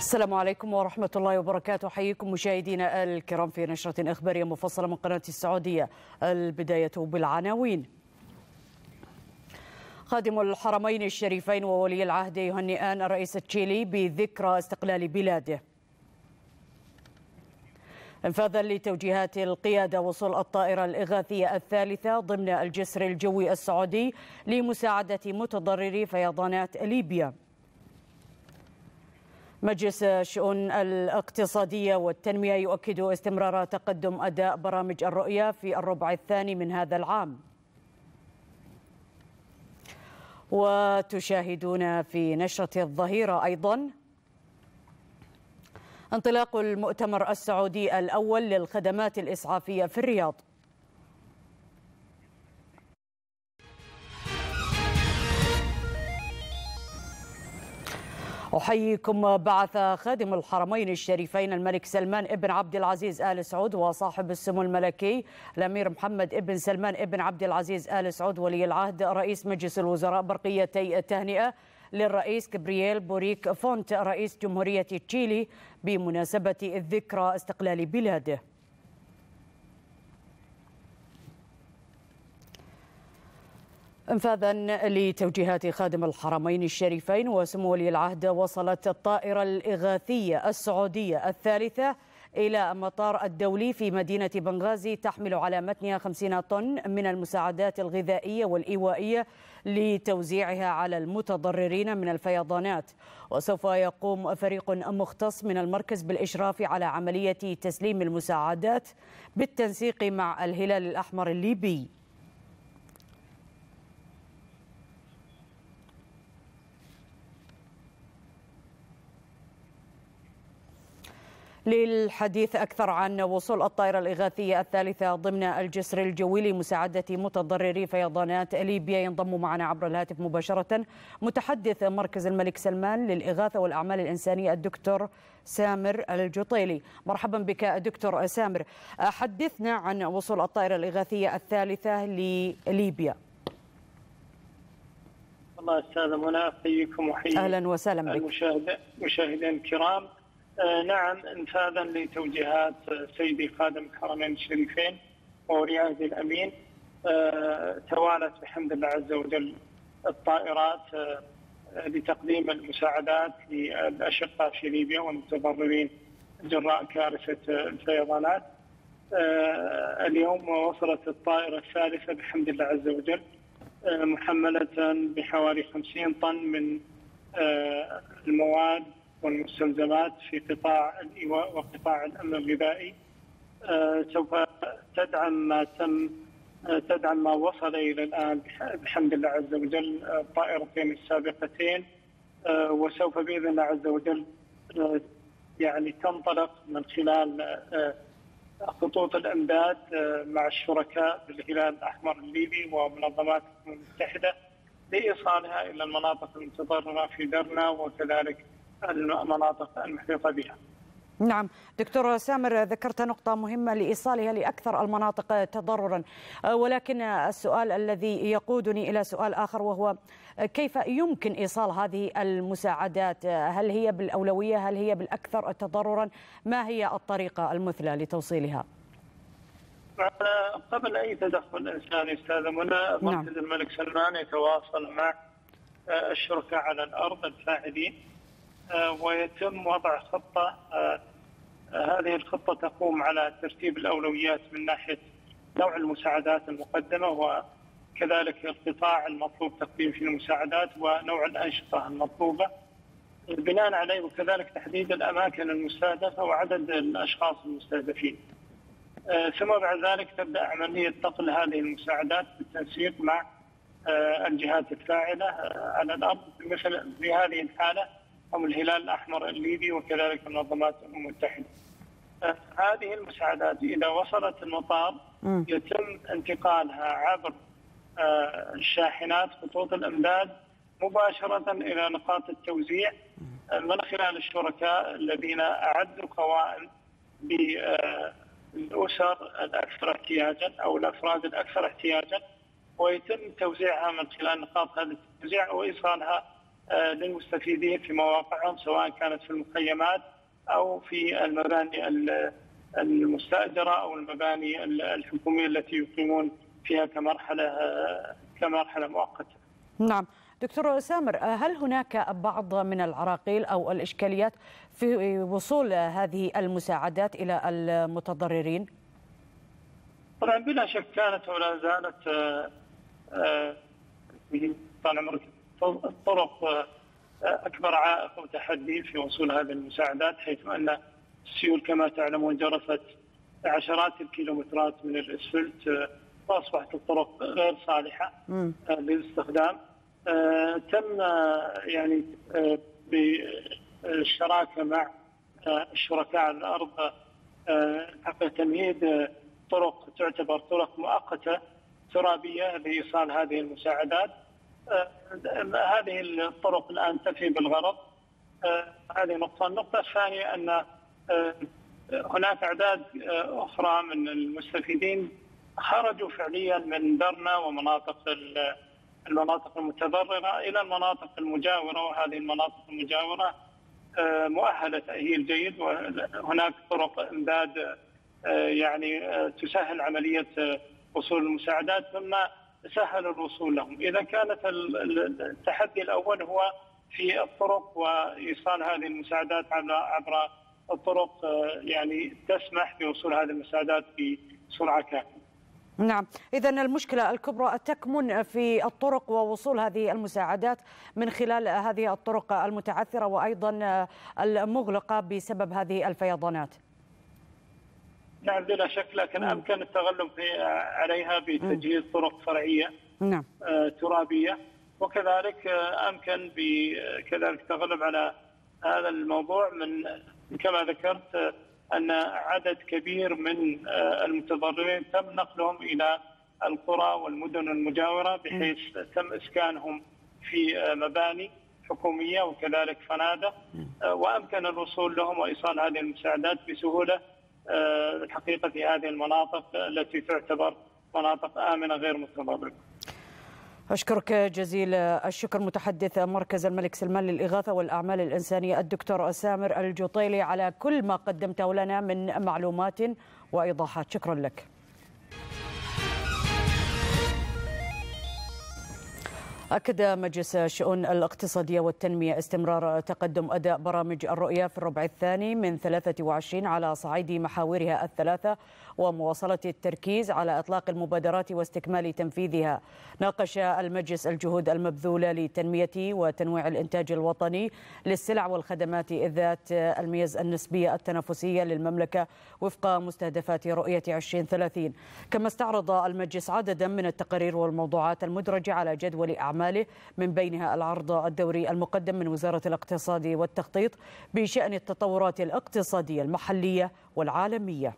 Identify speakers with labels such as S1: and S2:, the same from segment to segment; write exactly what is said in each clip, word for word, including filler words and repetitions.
S1: السلام عليكم ورحمة الله وبركاته. حييكم مشاهدينا الكرام في نشرة إخبارية مفصلة من قناة السعودية. البداية بالعناوين. خادم الحرمين الشريفين وولي العهد يهنئان الرئيس التشيلي بذكرى استقلال بلاده. انفاذا لتوجيهات القيادة، وصول الطائرة الإغاثية الثالثة ضمن الجسر الجوي السعودي لمساعدة متضرري فيضانات ليبيا. مجلس الشؤون الاقتصادية والتنمية يؤكد استمرار تقدم أداء برامج الرؤية في الربع الثاني من هذا العام. وتشاهدون في نشرة الظهيرة أيضا انطلاق المؤتمر السعودي الأول للخدمات الإسعافية في الرياض. أحييكم. بعث خادم الحرمين الشريفين الملك سلمان ابن عبد العزيز آل سعود وصاحب السمو الملكي الأمير محمد ابن سلمان ابن عبد العزيز آل سعود ولي العهد رئيس مجلس الوزراء برقيتي التهنئة للرئيس كابرييل بوريك فونت رئيس جمهورية تشيلي بمناسبة الذكرى استقلال بلاده. انفاذا لتوجيهات خادم الحرمين الشريفين وسمو ولي العهد، وصلت الطائرة الإغاثية السعودية الثالثة إلى المطار الدولي في مدينة بنغازي تحمل على متنها خمسين طن من المساعدات الغذائية والإيوائية لتوزيعها على المتضررين من الفيضانات. وسوف يقوم فريق مختص من المركز بالإشراف على عملية تسليم المساعدات بالتنسيق مع الهلال الأحمر الليبي. للحديث أكثر عن وصول الطائرة الإغاثية الثالثة ضمن الجسر الجوي لمساعدة متضرري فيضانات ليبيا ينضم معنا عبر الهاتف مباشرة متحدث مركز الملك سلمان للإغاثة والأعمال الإنسانية الدكتور سامر الجطيلي. مرحبا بك دكتور سامر، حدثنا عن وصول الطائرة الإغاثية الثالثة لليبيا.
S2: الله أستاذ منى، أحييكم وحيي
S1: أهلا وسهلا بك
S2: المشاهدين الكرام. آه نعم، انفاذا لتوجيهات سيدي خادم الحرمين الشريفين وولي عهد الامين، آه توالت بحمد الله عز وجل الطائرات آه لتقديم المساعدات للاشقاء في ليبيا والمتضررين جراء كارثه الفيضانات. آه اليوم وصلت الطائره الثالثه بحمد الله عز وجل آه محمله بحوالي خمسين طن من آه المواد والمستلزمات في قطاع الإيواء وقطاع الأمن الغذائي. آه سوف تدعم ما تم آه تدعم ما وصل إلى الآن بحمد الله عز وجل الطائرتين السابقتين، آه وسوف بإذن الله عز وجل آه يعني تنطلق من خلال آه خطوط الإمداد آه مع الشركاء بالهلال الأحمر الليبي ومنظمات الأمم المتحدة لإيصالها إلى المناطق المتضررة في درنا وكذلك المناطق المحيطة بها.
S1: نعم دكتور سامر، ذكرت نقطة مهمة لإيصالها لأكثر المناطق تضررا، ولكن السؤال الذي يقودني إلى سؤال آخر وهو كيف يمكن إيصال هذه المساعدات؟ هل هي بالأولوية؟ هل هي بالأكثر تضررا؟ ما هي الطريقة المثلى لتوصيلها؟
S2: قبل أي تدخل إنساني أستاذ منى، مركز الملك سلمان يتواصل مع الشركاء على الأرض الفاعلين ويتم وضع خطة. هذه الخطة تقوم على ترتيب الأولويات من ناحية نوع المساعدات المقدمة وكذلك القطاع المطلوب تقديم فيه المساعدات ونوع الأنشطة المطلوبة بناء عليه، وكذلك تحديد الأماكن المستهدفة وعدد الأشخاص المستهدفين. ثم بعد ذلك تبدأ عملية نقل هذه المساعدات بالتنسيق مع الجهات الفاعلة على الأرض، مثل في هذه الحالة هم الهلال الأحمر الليبي وكذلك منظمات الأمم المتحدة. هذه المساعدات إذا وصلت المطار يتم انتقالها عبر الشاحنات خطوط الإمداد مباشرة إلى نقاط التوزيع من خلال الشركاء الذين أعدوا قوائم بالأسر الأكثر احتياجا أو الأفراد الأكثر احتياجا، ويتم توزيعها من خلال نقاط هذا التوزيع وإيصالها للمستفيدين في مواقعهم، سواء كانت في المخيمات أو في المباني المستأجرة أو المباني الحكومية التي يقيمون فيها كمرحلة كمرحلة مؤقتة.
S1: نعم دكتور سامر، هل هناك بعض من العراقيل أو الإشكاليات في وصول هذه المساعدات إلى المتضررين؟
S2: طبعا بلا شك كانت ولا زالت طال عمرك الطرق أكبر عائق وتحدي في وصول هذه المساعدات، حيث أن السيول كما تعلمون جرفت عشرات الكيلومترات من الإسفلت وأصبحت الطرق غير صالحة للاستخدام. تم يعني بالشراكة مع الشركاء على الأرض حق تمهيد طرق تعتبر طرق مؤقتة ترابية لإيصال هذه المساعدات. هذه الطرق الآن تفي بالغرض. هذه نقطة. النقطة الثانية أن هناك أعداد أخرى من المستفيدين خرجوا فعليا من درنا ومناطق المناطق المتضررة إلى المناطق المجاورة، وهذه المناطق المجاورة مؤهلة تأهيل جيد، وهناك طرق إمداد يعني تسهل عملية وصول المساعدات مما سهل الوصول لهم. إذا كانت التحدي الأول هو في الطرق وإيصال هذه المساعدات عبر الطرق يعني تسمح بوصول هذه المساعدات بسرعة كافية.
S1: نعم، إذا المشكلة الكبرى تكمن في الطرق ووصول هذه المساعدات من خلال هذه الطرق المتعثرة وأيضا المغلقة بسبب هذه الفيضانات.
S2: نعم بلا شك، لكن م. أمكن التغلب عليها بتجهيز طرق فرعية
S1: نعم.
S2: ترابية، وكذلك أمكن بكذلك التغلب على هذا الموضوع من كما ذكرت أن عدد كبير من المتضررين تم نقلهم إلى القرى والمدن المجاورة، بحيث تم إسكانهم في مباني حكومية وكذلك فنادق، وأمكن الوصول لهم وإيصال هذه المساعدات بسهولة الحقيقة في هذه المناطق التي تعتبر مناطق آمنة غير متضررة.
S1: أشكرك جزيل الشكر متحدث مركز الملك سلمان للإغاثة والأعمال الإنسانية الدكتور سامر الجطيلي على كل ما قدمته لنا من معلومات وإيضاحات. شكرا لك. أكد مجلس الشؤون الاقتصادية والتنمية استمرار تقدم أداء برامج الرؤية في الربع الثاني من ثلاثة وعشرين على صعيد محاورها الثلاثة، ومواصلة التركيز على إطلاق المبادرات واستكمال تنفيذها. ناقش المجلس الجهود المبذولة لتنمية وتنويع الإنتاج الوطني للسلع والخدمات ذات الميز النسبية التنافسية للمملكة وفق مستهدفات رؤية عشرين ثلاثين. كما استعرض المجلس عددا من التقارير والموضوعات المدرجة على جدول أعماله، من بينها العرض الدوري المقدم من وزارة الاقتصاد والتخطيط بشأن التطورات الاقتصادية المحلية والعالمية.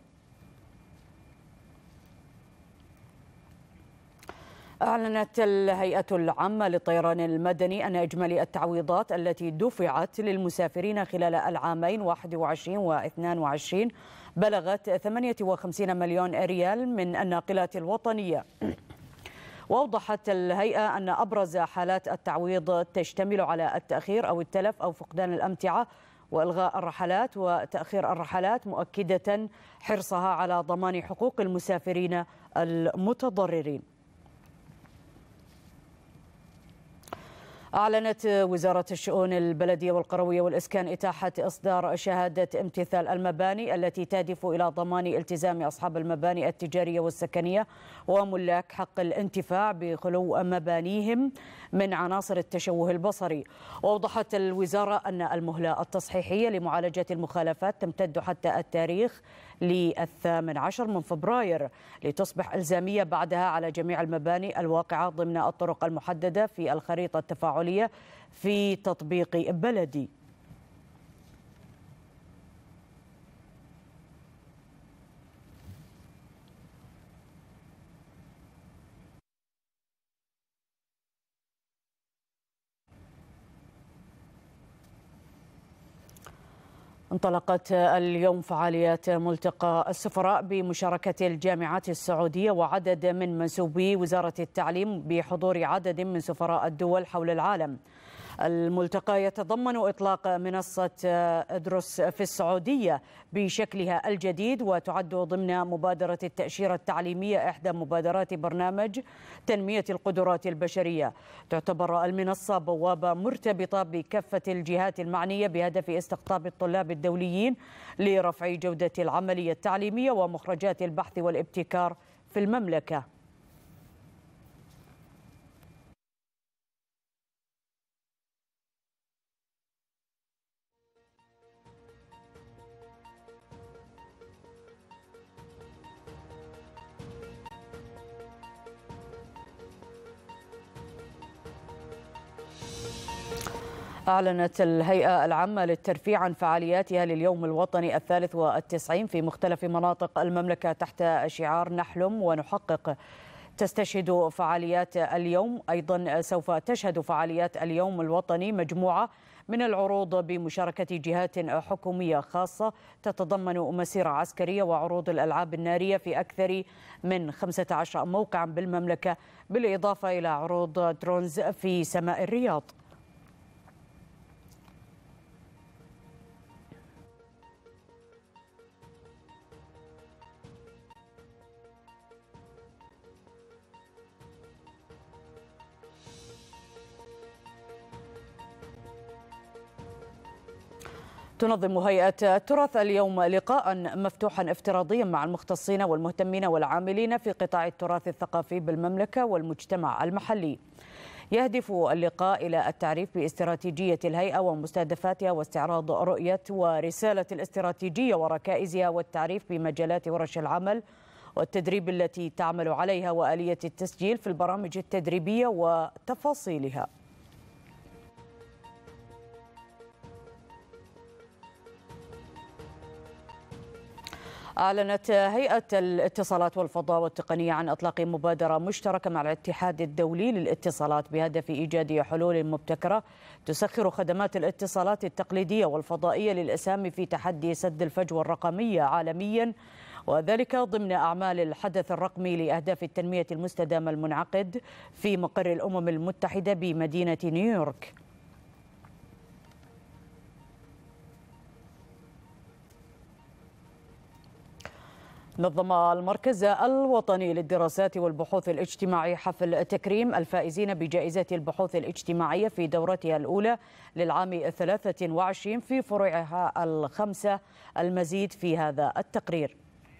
S1: أعلنت الهيئة العامة للطيران المدني أن إجمالي التعويضات التي دفعت للمسافرين خلال العامين واحد وعشرين واثنين وعشرين بلغت ثمانية وخمسين مليون ريال من الناقلات الوطنية. وأوضحت الهيئة أن أبرز حالات التعويض تشتمل على التأخير أو التلف أو فقدان الأمتعة وإلغاء الرحلات وتأخير الرحلات، مؤكدة حرصها على ضمان حقوق المسافرين المتضررين. أعلنت وزارة الشؤون البلدية والقروية والإسكان إتاحة إصدار شهادة امتثال المباني التي تهدف إلى ضمان التزام أصحاب المباني التجارية والسكنية وملاك حق الانتفاع بخلو مبانيهم من عناصر التشوه البصري. وأوضحت الوزارة أن المهلة التصحيحية لمعالجة المخالفات تمتد حتى التاريخ للثامن عشر من فبراير، لتصبح إلزامية بعدها على جميع المباني الواقعة ضمن الطرق المحددة في الخريطة التفاعلية في تطبيق بلدي. انطلقت اليوم فعاليات ملتقى السفراء بمشاركة الجامعات السعودية وعدد من منسوبي وزارة التعليم بحضور عدد من سفراء الدول حول العالم. الملتقى يتضمن إطلاق منصة ادرس في السعودية بشكلها الجديد، وتعد ضمن مبادرة التأشيرة التعليمية إحدى مبادرات برنامج تنمية القدرات البشرية. تعتبر المنصة بوابة مرتبطة بكافة الجهات المعنية بهدف استقطاب الطلاب الدوليين لرفع جودة العملية التعليمية ومخرجات البحث والابتكار في المملكة. أعلنت الهيئة العامة للترفيه عن فعالياتها لليوم الوطني الثالث والتسعين في مختلف مناطق المملكة تحت شعار نحلم ونحقق. تستشهد فعاليات اليوم أيضا سوف تشهد فعاليات اليوم الوطني مجموعة من العروض بمشاركة جهات حكومية خاصة، تتضمن مسيرة عسكرية وعروض الألعاب النارية في أكثر من خمسة عشر موقعا بالمملكة، بالإضافة إلى عروض درونز في سماء الرياض. تنظم هيئة التراث اليوم لقاء مفتوحا افتراضيا مع المختصين والمهتمين والعاملين في قطاع التراث الثقافي بالمملكة والمجتمع المحلي. يهدف اللقاء إلى التعريف باستراتيجية الهيئة ومستهدفاتها واستعراض رؤية ورسالة الاستراتيجية وركائزها والتعريف بمجالات ورش العمل والتدريب التي تعمل عليها وآلية التسجيل في البرامج التدريبية وتفاصيلها. أعلنت هيئة الاتصالات والفضاء والتقنية عن إطلاق مبادرة مشتركة مع الاتحاد الدولي للاتصالات بهدف إيجاد حلول مبتكرة تسخر خدمات الاتصالات التقليدية والفضائية للإسهام في تحدي سد الفجوة الرقمية عالميا، وذلك ضمن أعمال الحدث الرقمي لأهداف التنمية المستدامة المنعقد في مقر الأمم المتحدة بمدينة نيويورك. نظم المركز الوطني للدراسات والبحوث الاجتماعية حفل تكريم الفائزين بجائزة البحوث الاجتماعية في دورتها الأولى للعام الثلاثة وعشرين في فروعها الخمسة. المزيد في هذا التقرير.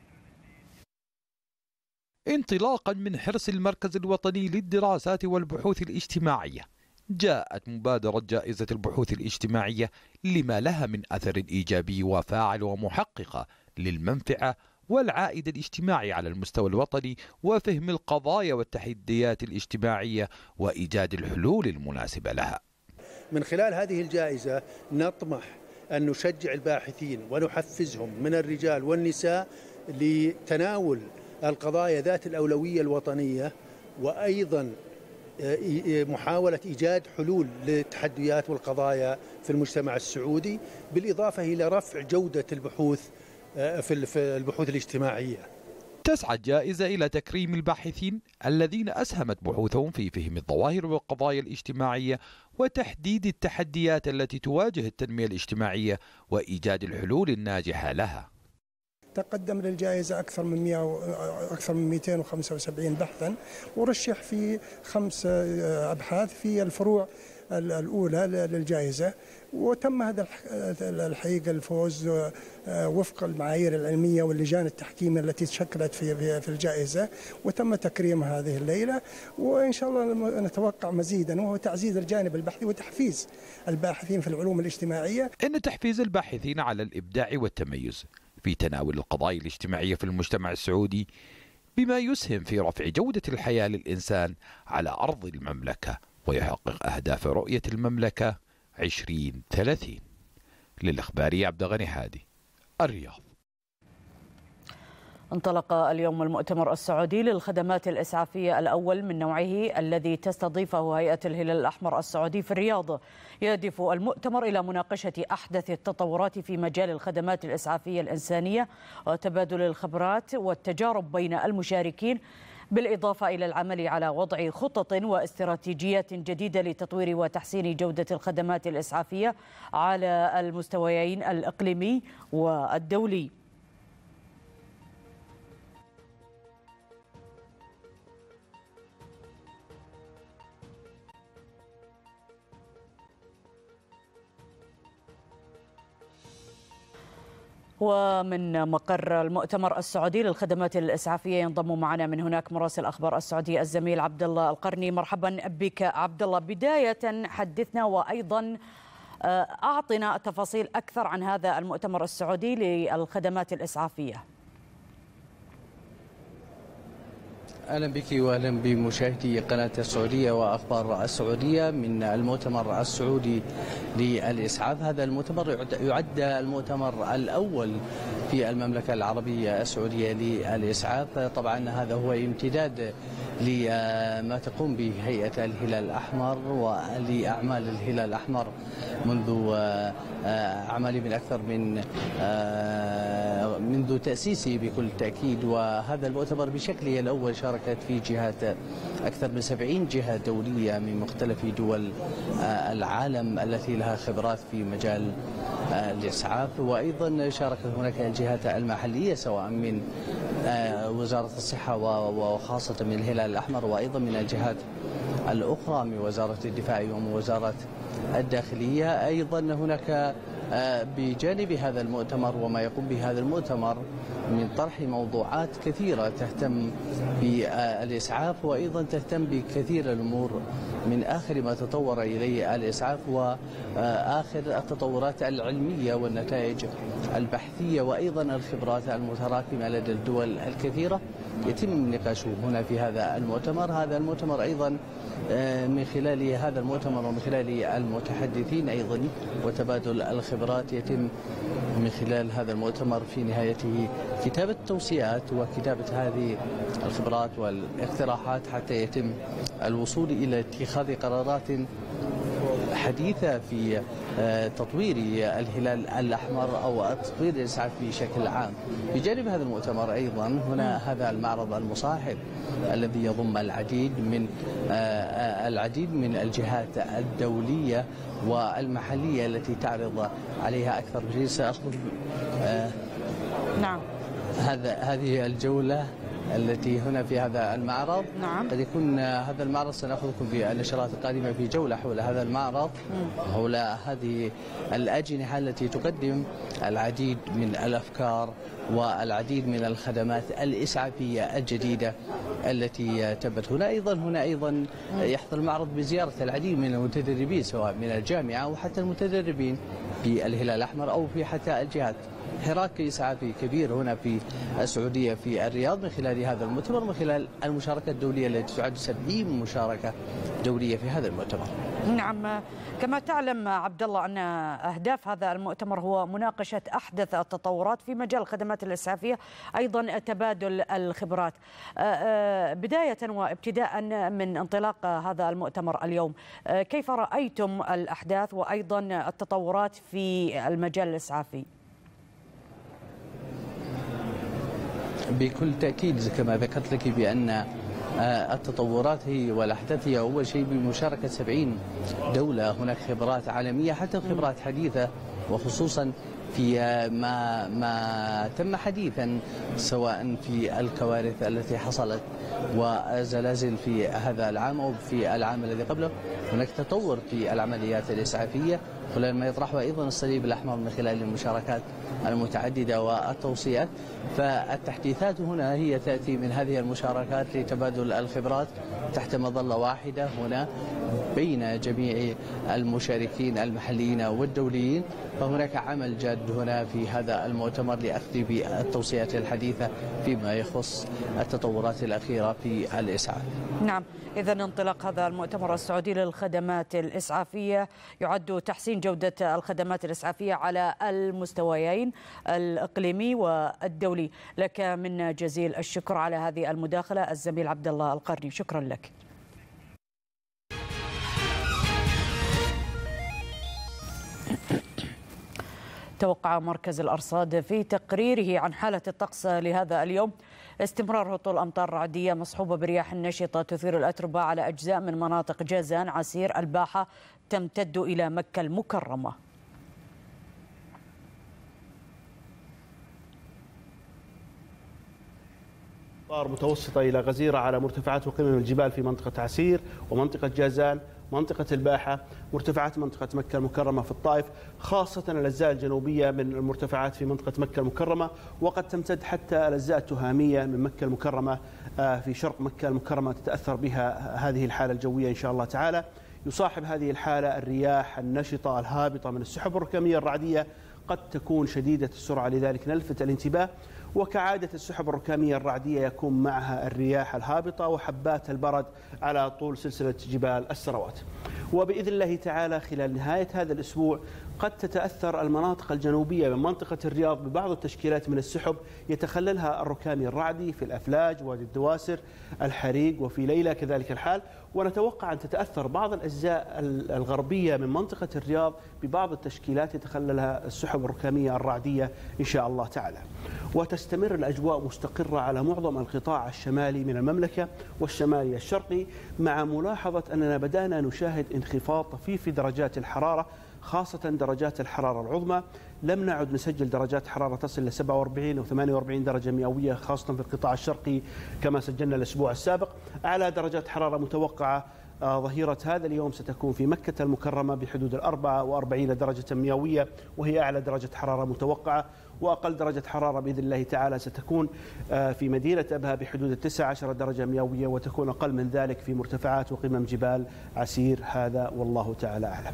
S3: انطلاقا من حرص المركز الوطني للدراسات والبحوث الاجتماعية، جاءت مبادرة جائزة البحوث الاجتماعية لما لها من أثر إيجابي وفاعل ومحققة للمنفعة والعائد الاجتماعي على المستوى الوطني، وفهم القضايا والتحديات الاجتماعية وإيجاد الحلول المناسبة لها.
S4: من خلال هذه الجائزة نطمح أن نشجع الباحثين ونحفزهم من الرجال والنساء لتناول القضايا ذات الأولوية الوطنية، وأيضا محاولة إيجاد حلول للتحديات والقضايا في المجتمع السعودي، بالإضافة إلى رفع جودة البحوث في البحوث الاجتماعية.
S3: تسعى الجائزة إلى تكريم الباحثين الذين أسهمت بحوثهم في فهم الظواهر والقضايا الاجتماعية وتحديد التحديات التي تواجه التنمية الاجتماعية وإيجاد الحلول الناجحة لها.
S5: تقدم للجائزة أكثر من مئة أكثر من مئتين وخمسة وسبعين بحثا، ورشح في خمس أبحاث في الفروع الأولى للجائزة، وتم هذا الحقيقة الفوز وفق المعايير العلمية واللجان التحكيمية التي تشكلت في في الجائزة، وتم تكريم هذه الليلة، وإن شاء الله نتوقع مزيدا، وهو تعزيز الجانب البحثي وتحفيز الباحثين في العلوم الاجتماعية.
S3: إن تحفيز الباحثين على الإبداع والتميز في تناول القضايا الاجتماعية في المجتمع السعودي بما يسهم في رفع جودة الحياة للإنسان على أرض المملكة ويحقق أهداف رؤية المملكة عشرين ثلاثين. للإخبارية عبد الغني هادي، الرياض.
S1: انطلق اليوم المؤتمر السعودي للخدمات الإسعافية الأول من نوعه الذي تستضيفه هيئة الهلال الأحمر السعودي في الرياض. يهدف المؤتمر إلى مناقشة أحدث التطورات في مجال الخدمات الإسعافية الإنسانية وتبادل الخبرات والتجارب بين المشاركين بالإضافة إلى العمل على وضع خطط واستراتيجيات جديدة لتطوير وتحسين جودة الخدمات الإسعافية على المستويين الإقليمي والدولي. ومن مقر المؤتمر السعودي للخدمات الإسعافية ينضم معنا من هناك مراسل أخبار السعودية الزميل عبد الله القرني. مرحبا بك عبد الله. بداية حدثنا وأيضا أعطنا تفاصيل أكثر عن هذا المؤتمر السعودي للخدمات الإسعافية.
S6: أهلا بك وأهلا بمشاهدي قناة السعودية وأخبار السعودية من المؤتمر السعودي للإسعاف. هذا المؤتمر يعد المؤتمر الأول في المملكة العربية السعودية للإسعاف. طبعا هذا هو امتداد لما تقوم به هيئة الهلال الأحمر ولأعمال الهلال الأحمر منذ أعمال من أكثر من منذ تأسيسه بكل تأكيد. وهذا المؤتمر بشكله الأول شاركت فيه جهات أكثر من سبعين جهة دولية من مختلف دول العالم التي لها خبرات في مجال الإسعاف، وأيضا شاركت هناك الجهات المحلية سواء من وزارة الصحة وخاصة من الهلال الأحمر وأيضا من الجهات الأخرى من وزارة الدفاع ومن وزارة الداخلية. أيضا هناك بجانب هذا المؤتمر وما يقوم به هذا المؤتمر من طرح موضوعات كثيرة تهتم بالإسعاف وأيضا تهتم بكثير الأمور من آخر ما تطور إليه الإسعاف وآخر التطورات العلمية والنتائج البحثية وأيضا الخبرات المتراكمة لدى الدول الكثيرة يتم نقاشه هنا في هذا المؤتمر. هذا المؤتمر أيضا من خلال هذا المؤتمر ومن خلال المتحدثين أيضا وتبادل الخبرات يتم من خلال هذا المؤتمر في نهايته كتابة توصيات وكتابة هذه الخبرات والاقتراحات حتى يتم الوصول إلى اتخاذ قرارات حديثة في تطوير الهلال الأحمر أو تطوير الإسعاف بشكل عام. بجانب هذا المؤتمر أيضا هنا هذا المعرض المصاحب الذي يضم العديد من العديد من الجهات الدولية والمحلية التي تعرض عليها أكثر من شيء. سأخذ
S1: نعم
S6: هذا هذه الجولة التي هنا في هذا المعرض.
S1: نعم.
S6: قد يكون هذا المعرض سنأخذكم في النشرات القادمة في جولة حول هذا المعرض حول هذه الأجنحة التي تقدم العديد من الأفكار والعديد من الخدمات الإسعافية الجديدة التي تبت هنا. أيضا هنا أيضا يحظى المعرض بزيارة العديد من المتدربين سواء من الجامعة أو حتى المتدربين في الهلال الأحمر أو في حتى الجهات. حراك إسعافي كبير هنا في السعودية في الرياض من خلال هذا المؤتمر من خلال المشاركة الدولية التي تعد سبعين مشاركة دولية في هذا المؤتمر.
S1: نعم، كما تعلم عبد الله أن أهداف هذا المؤتمر هو مناقشة أحدث التطورات في مجال الخدمات الإسعافية، أيضا تبادل الخبرات. بداية وابتداء من انطلاق هذا المؤتمر اليوم، كيف رأيتم الأحداث وأيضا التطورات في المجال الإسعافي؟
S6: بكل تأكيد كما ذكرت لك بأن التطورات هي والأحداث هي أول شيء بمشاركة سبعين دولة. هناك خبرات عالمية حتى خبرات حديثة وخصوصا في ما ما تم حديثا سواء في الكوارث التي حصلت وزلازل في هذا العام أو في العام الذي قبله. هناك تطور في العمليات الإسعافية خلال ما يطرحه أيضا الصليب الأحمر من خلال المشاركات المتعددة والتوصيات. فالتحديثات هنا هي تأتي من هذه المشاركات لتبادل الخبرات تحت مظلة واحدة هنا بين جميع المشاركين المحليين والدوليين. فهناك عمل جاد هنا في هذا المؤتمر لأخذ بالتوصيات الحديثة فيما يخص التطورات الأخيرة في الإسعاف.
S1: نعم، إذا انطلاق هذا المؤتمر السعودي للخدمات الإسعافية يعد تحسين جودة الخدمات الإسعافية على المستويين الإقليمي والدولي. لك من جزيل الشكر على هذه المداخلة الزميل عبد الله القرني، شكرا لك. توقع مركز الأرصاد في تقريره عن حالة الطقس لهذا اليوم استمرار هطول أمطار رعدية مصحوبة برياح نشطة تثير الأتربة على أجزاء من مناطق جازان، عسير، الباحة، تمتد إلى مكة المكرمة.
S7: أمطار متوسطة إلى غزيرة على مرتفعات وقمم الجبال في منطقة عسير ومنطقة جازان، منطقة الباحة، مرتفعات منطقة مكة المكرمة في الطائف، خاصة الأجزاء الجنوبية من المرتفعات في منطقة مكة المكرمة، وقد تمتد حتى الأجزاء التهامية من مكة المكرمة في شرق مكة المكرمة، تتأثر بها هذه الحالة الجوية إن شاء الله تعالى. يصاحب هذه الحالة الرياح النشطة الهابطة من السحب الركامية الرعدية، قد تكون شديدة السرعة، لذلك نلفت الانتباه. وكعادة السحب الركامية الرعدية يكون معها الرياح الهابطة وحبات البرد على طول سلسلة جبال السروات. وبإذن الله تعالى خلال نهاية هذا الأسبوع قد تتأثر المناطق الجنوبية من منطقة الرياض ببعض التشكيلات من السحب يتخللها الركامي الرعدي في الأفلاج، وادي الدواسر، الحريق، وفي ليلى كذلك الحال. ونتوقع أن تتأثر بعض الأجزاء الغربية من منطقة الرياض ببعض التشكيلات يتخللها السحب الركامية الرعدية إن شاء الله تعالى. وتستمر الأجواء مستقرة على معظم القطاع الشمالي من المملكة والشمالي الشرقي، مع ملاحظة أننا بدأنا نشاهد انخفاض طفيف في درجات الحرارة، خاصة درجات الحرارة العظمى. لم نعد نسجل درجات حرارة تصل إلى سبعة وأربعين أو ثمانية وأربعين درجة مئوية، خاصة في القطاع الشرقي كما سجلنا الأسبوع السابق. أعلى درجات حرارة متوقعة ظهيرة هذا اليوم ستكون في مكة المكرمة بحدود الأربعة وأربعين درجة مئوية، وهي أعلى درجة حرارة متوقعة. وأقل درجة حرارة بإذن الله تعالى ستكون في مدينة أبها بحدود التسعة عشر درجة مئوية، وتكون أقل من ذلك في مرتفعات وقمم جبال عسير. هذا والله تعالى أعلم.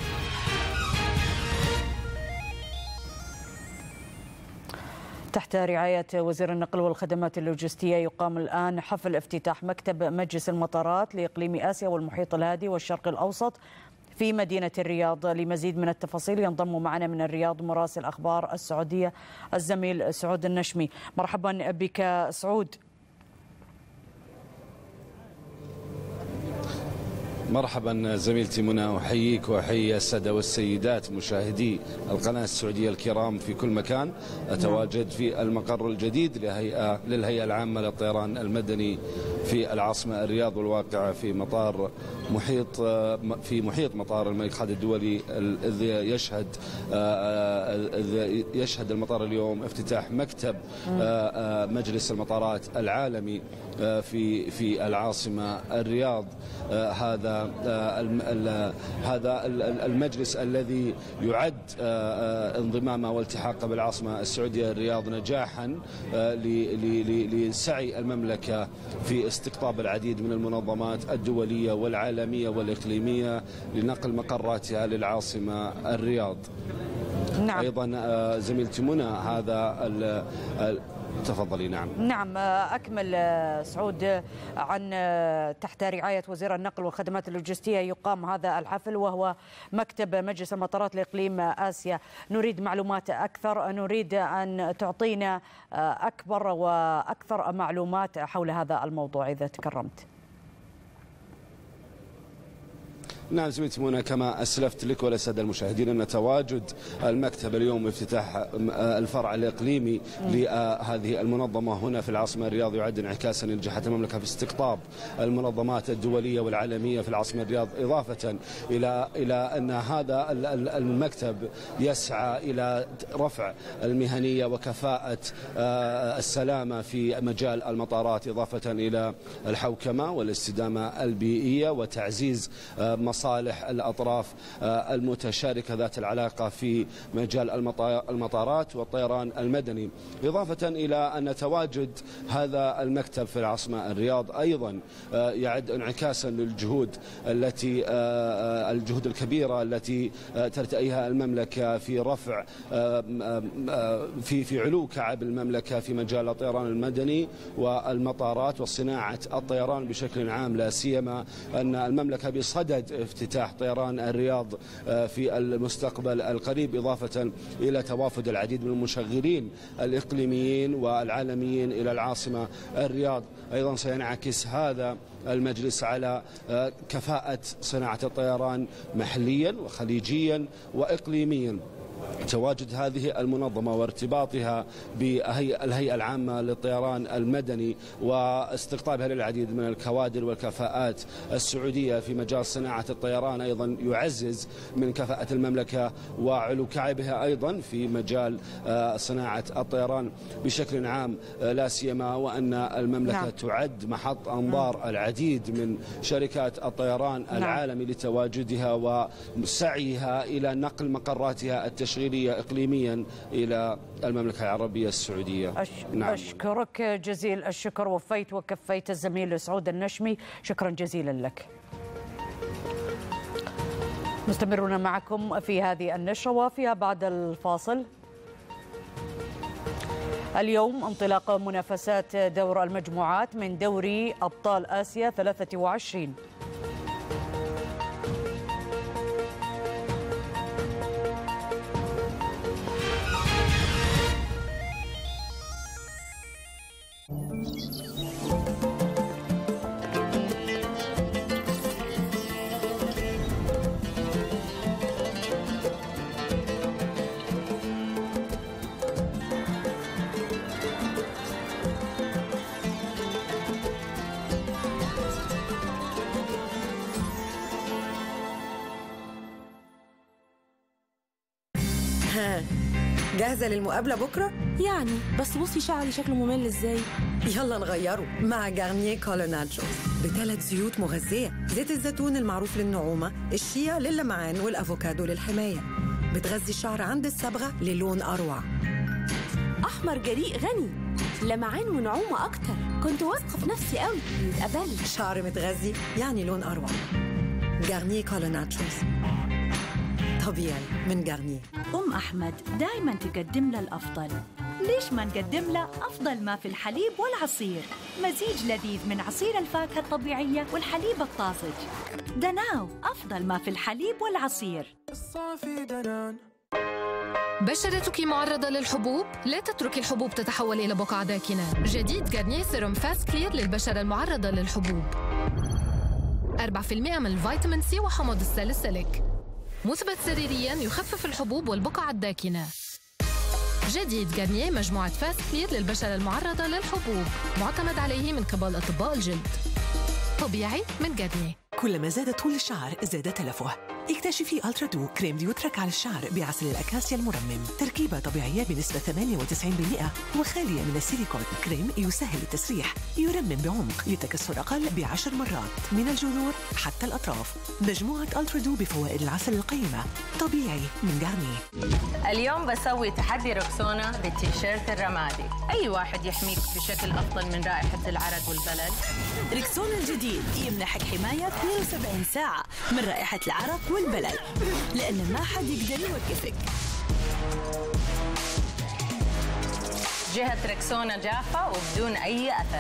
S1: تحت رعاية وزير النقل والخدمات اللوجستية يقام الآن حفل افتتاح مكتب مجلس المطارات لإقليم آسيا والمحيط الهادي والشرق الأوسط في مدينة الرياض. لمزيد من التفاصيل ينضم معنا من الرياض مراسل أخبار السعودية الزميل سعود النشمي. مرحبا بك سعود.
S8: مرحبا زميلتي منى، أحييك وأحيي السادة والسيدات مشاهدي القناة السعودية الكرام في كل مكان. أتواجد في المقر الجديد لهيئة للهيئة العامة للطيران المدني في العاصمة الرياض، والواقعة في مطار محيط في محيط مطار الملك خالد الدولي. إذ يشهد يشهد المطار اليوم افتتاح مكتب مجلس المطارات العالمي في في العاصمة الرياض. هذا هذا المجلس الذي يعد انضمامه والتحاقه بالعاصمة السعودية الرياض نجاحا لسعي المملكة في استقطاب العديد من المنظمات الدولية والعالمية والإقليمية لنقل مقراتها للعاصمة الرياض.
S1: نعم.
S8: أيضا زميلتي منى هذا تفضلي. نعم
S1: نعم أكمل سعود. عن تحت رعاية وزير النقل والخدمات اللوجستية يقام هذا الحفل وهو مكتب مجلس المطارات لإقليم آسيا. نريد معلومات أكثر، نريد أن تعطينا أكبر وأكثر معلومات حول هذا الموضوع إذا تكرمت.
S8: نعم زميلتي منى، كما أسلفت لك وللسادة المشاهدين أن تواجد المكتب اليوم افتتاح الفرع الإقليمي لهذه المنظمة هنا في العاصمة الرياض يعد انعكاسا لنجاحات المملكة في استقطاب المنظمات الدولية والعالمية في العاصمة الرياض، إضافة إلى إلى أن هذا المكتب يسعى إلى رفع المهنية وكفاءة السلامة في مجال المطارات، إضافة إلى الحوكمة والاستدامة البيئية وتعزيز مصالح الأطراف المتشاركة ذات العلاقة في مجال المطارات والطيران المدني، إضافة إلى أن تواجد هذا المكتب في العاصمة الرياض أيضا يعد انعكاسا للجهود التي الجهود الكبيرة التي ترتئيها المملكة في رفع في في علو كعب المملكة في مجال الطيران المدني والمطارات وصناعة الطيران بشكل عام، لا سيما أن المملكة بصدد افتتاح طيران الرياض في المستقبل القريب، إضافة إلى توافد العديد من المشغلين الإقليميين والعالميين إلى العاصمة الرياض. أيضا سينعكس هذا المجلس على كفاءة صناعة الطيران محليا وخليجيا وإقليميا. تواجد هذه المنظمة وارتباطها بالهيئة العامة للطيران المدني واستقطابها للعديد من الكوادر والكفاءات السعودية في مجال صناعة الطيران أيضا يعزز من كفاءة المملكة وعلو كعبها أيضا في مجال صناعة الطيران بشكل عام، لا سيما وأن المملكة نعم. تعد محط أنظار نعم. العديد من شركات الطيران نعم. العالمي لتواجدها وسعيها إلى نقل مقراتها التشغيلية إقليميا إلى المملكة العربية السعودية.
S1: أش... نعم. أشكرك جزيل الشكر، وفيت وكفيت الزميل سعود النشمي، شكرا جزيلا لك. مستمرون معكم في هذه النشرة وفيها بعد الفاصل. اليوم انطلاق منافسات دور المجموعات من دوري أبطال آسيا ثلاثة وعشرين.
S9: جاهزة للمقابلة بكرة؟
S10: يعني بس بصي شعري شكله ممل ازاي؟
S9: يلا نغيره مع جارنيه كولر ناتشورز بثلاث زيوت مغذية، زيت الزيتون المعروف للنعومة، الشيا للمعان، والأفوكادو للحماية. بتغذي الشعر عند الصبغة للون أروع.
S10: أحمر جريء غني، لمعان ونعومة أكتر. كنت واثقة في نفسي قوي. يتقبلي
S9: شعر متغذي يعني لون أروع. جارنيه كولر ناتشورز طبيعي من جارنيه.
S11: أم أحمد دايما تقدم لنا الأفضل، ليش ما نقدم له أفضل ما في الحليب والعصير؟ مزيج لذيذ من عصير الفاكهة الطبيعية والحليب الطازج. دناو أفضل ما في الحليب والعصير.
S12: الصافي دنان.
S13: بشرتك معرضة للحبوب؟ لا تتركي الحبوب تتحول إلى بقع داكنة. جديد جارنيه سيروم فاست كلير للبشرة المعرضة للحبوب. أربعة بالمئة من الفيتامين سي وحمض الساليسيليك، مثبت سريرياً يخفف الحبوب والبقع الداكنة. جديد جارنيه مجموعة فاست كلير للبشرة المعرضة للحبوب، معتمد عليه من قبل أطباء الجلد، طبيعي من جارنيه.
S14: كلما زاد طول الشعر زاد تلفه. اكتشفي ألترا دو كريم ديوترك على الشعر بعسل الأكاسيا المرمم، تركيبة طبيعية بنسبة ثمانية وتسعين بالمئة وخالية من السيليكون. كريم يسهل التسريح، يرمم بعمق لتكسر أقل بعشر مرات من الجذور حتى الأطراف. مجموعة ألترا دو بفوائد العسل القيمة، طبيعي من جارنيه.
S15: اليوم بسوي تحدي روكسونا بالتيشيرت الرمادي، أي واحد يحميك بشكل أفضل من رائحة العرق والبلل.
S11: روكسونا الجديد يمنحك حماية اثنين وسبعين ساعة من رائحة العرق والبلل، لأن ما حد يقدر يوقفك.
S15: جهة ركسونا جافة وبدون أي أثر.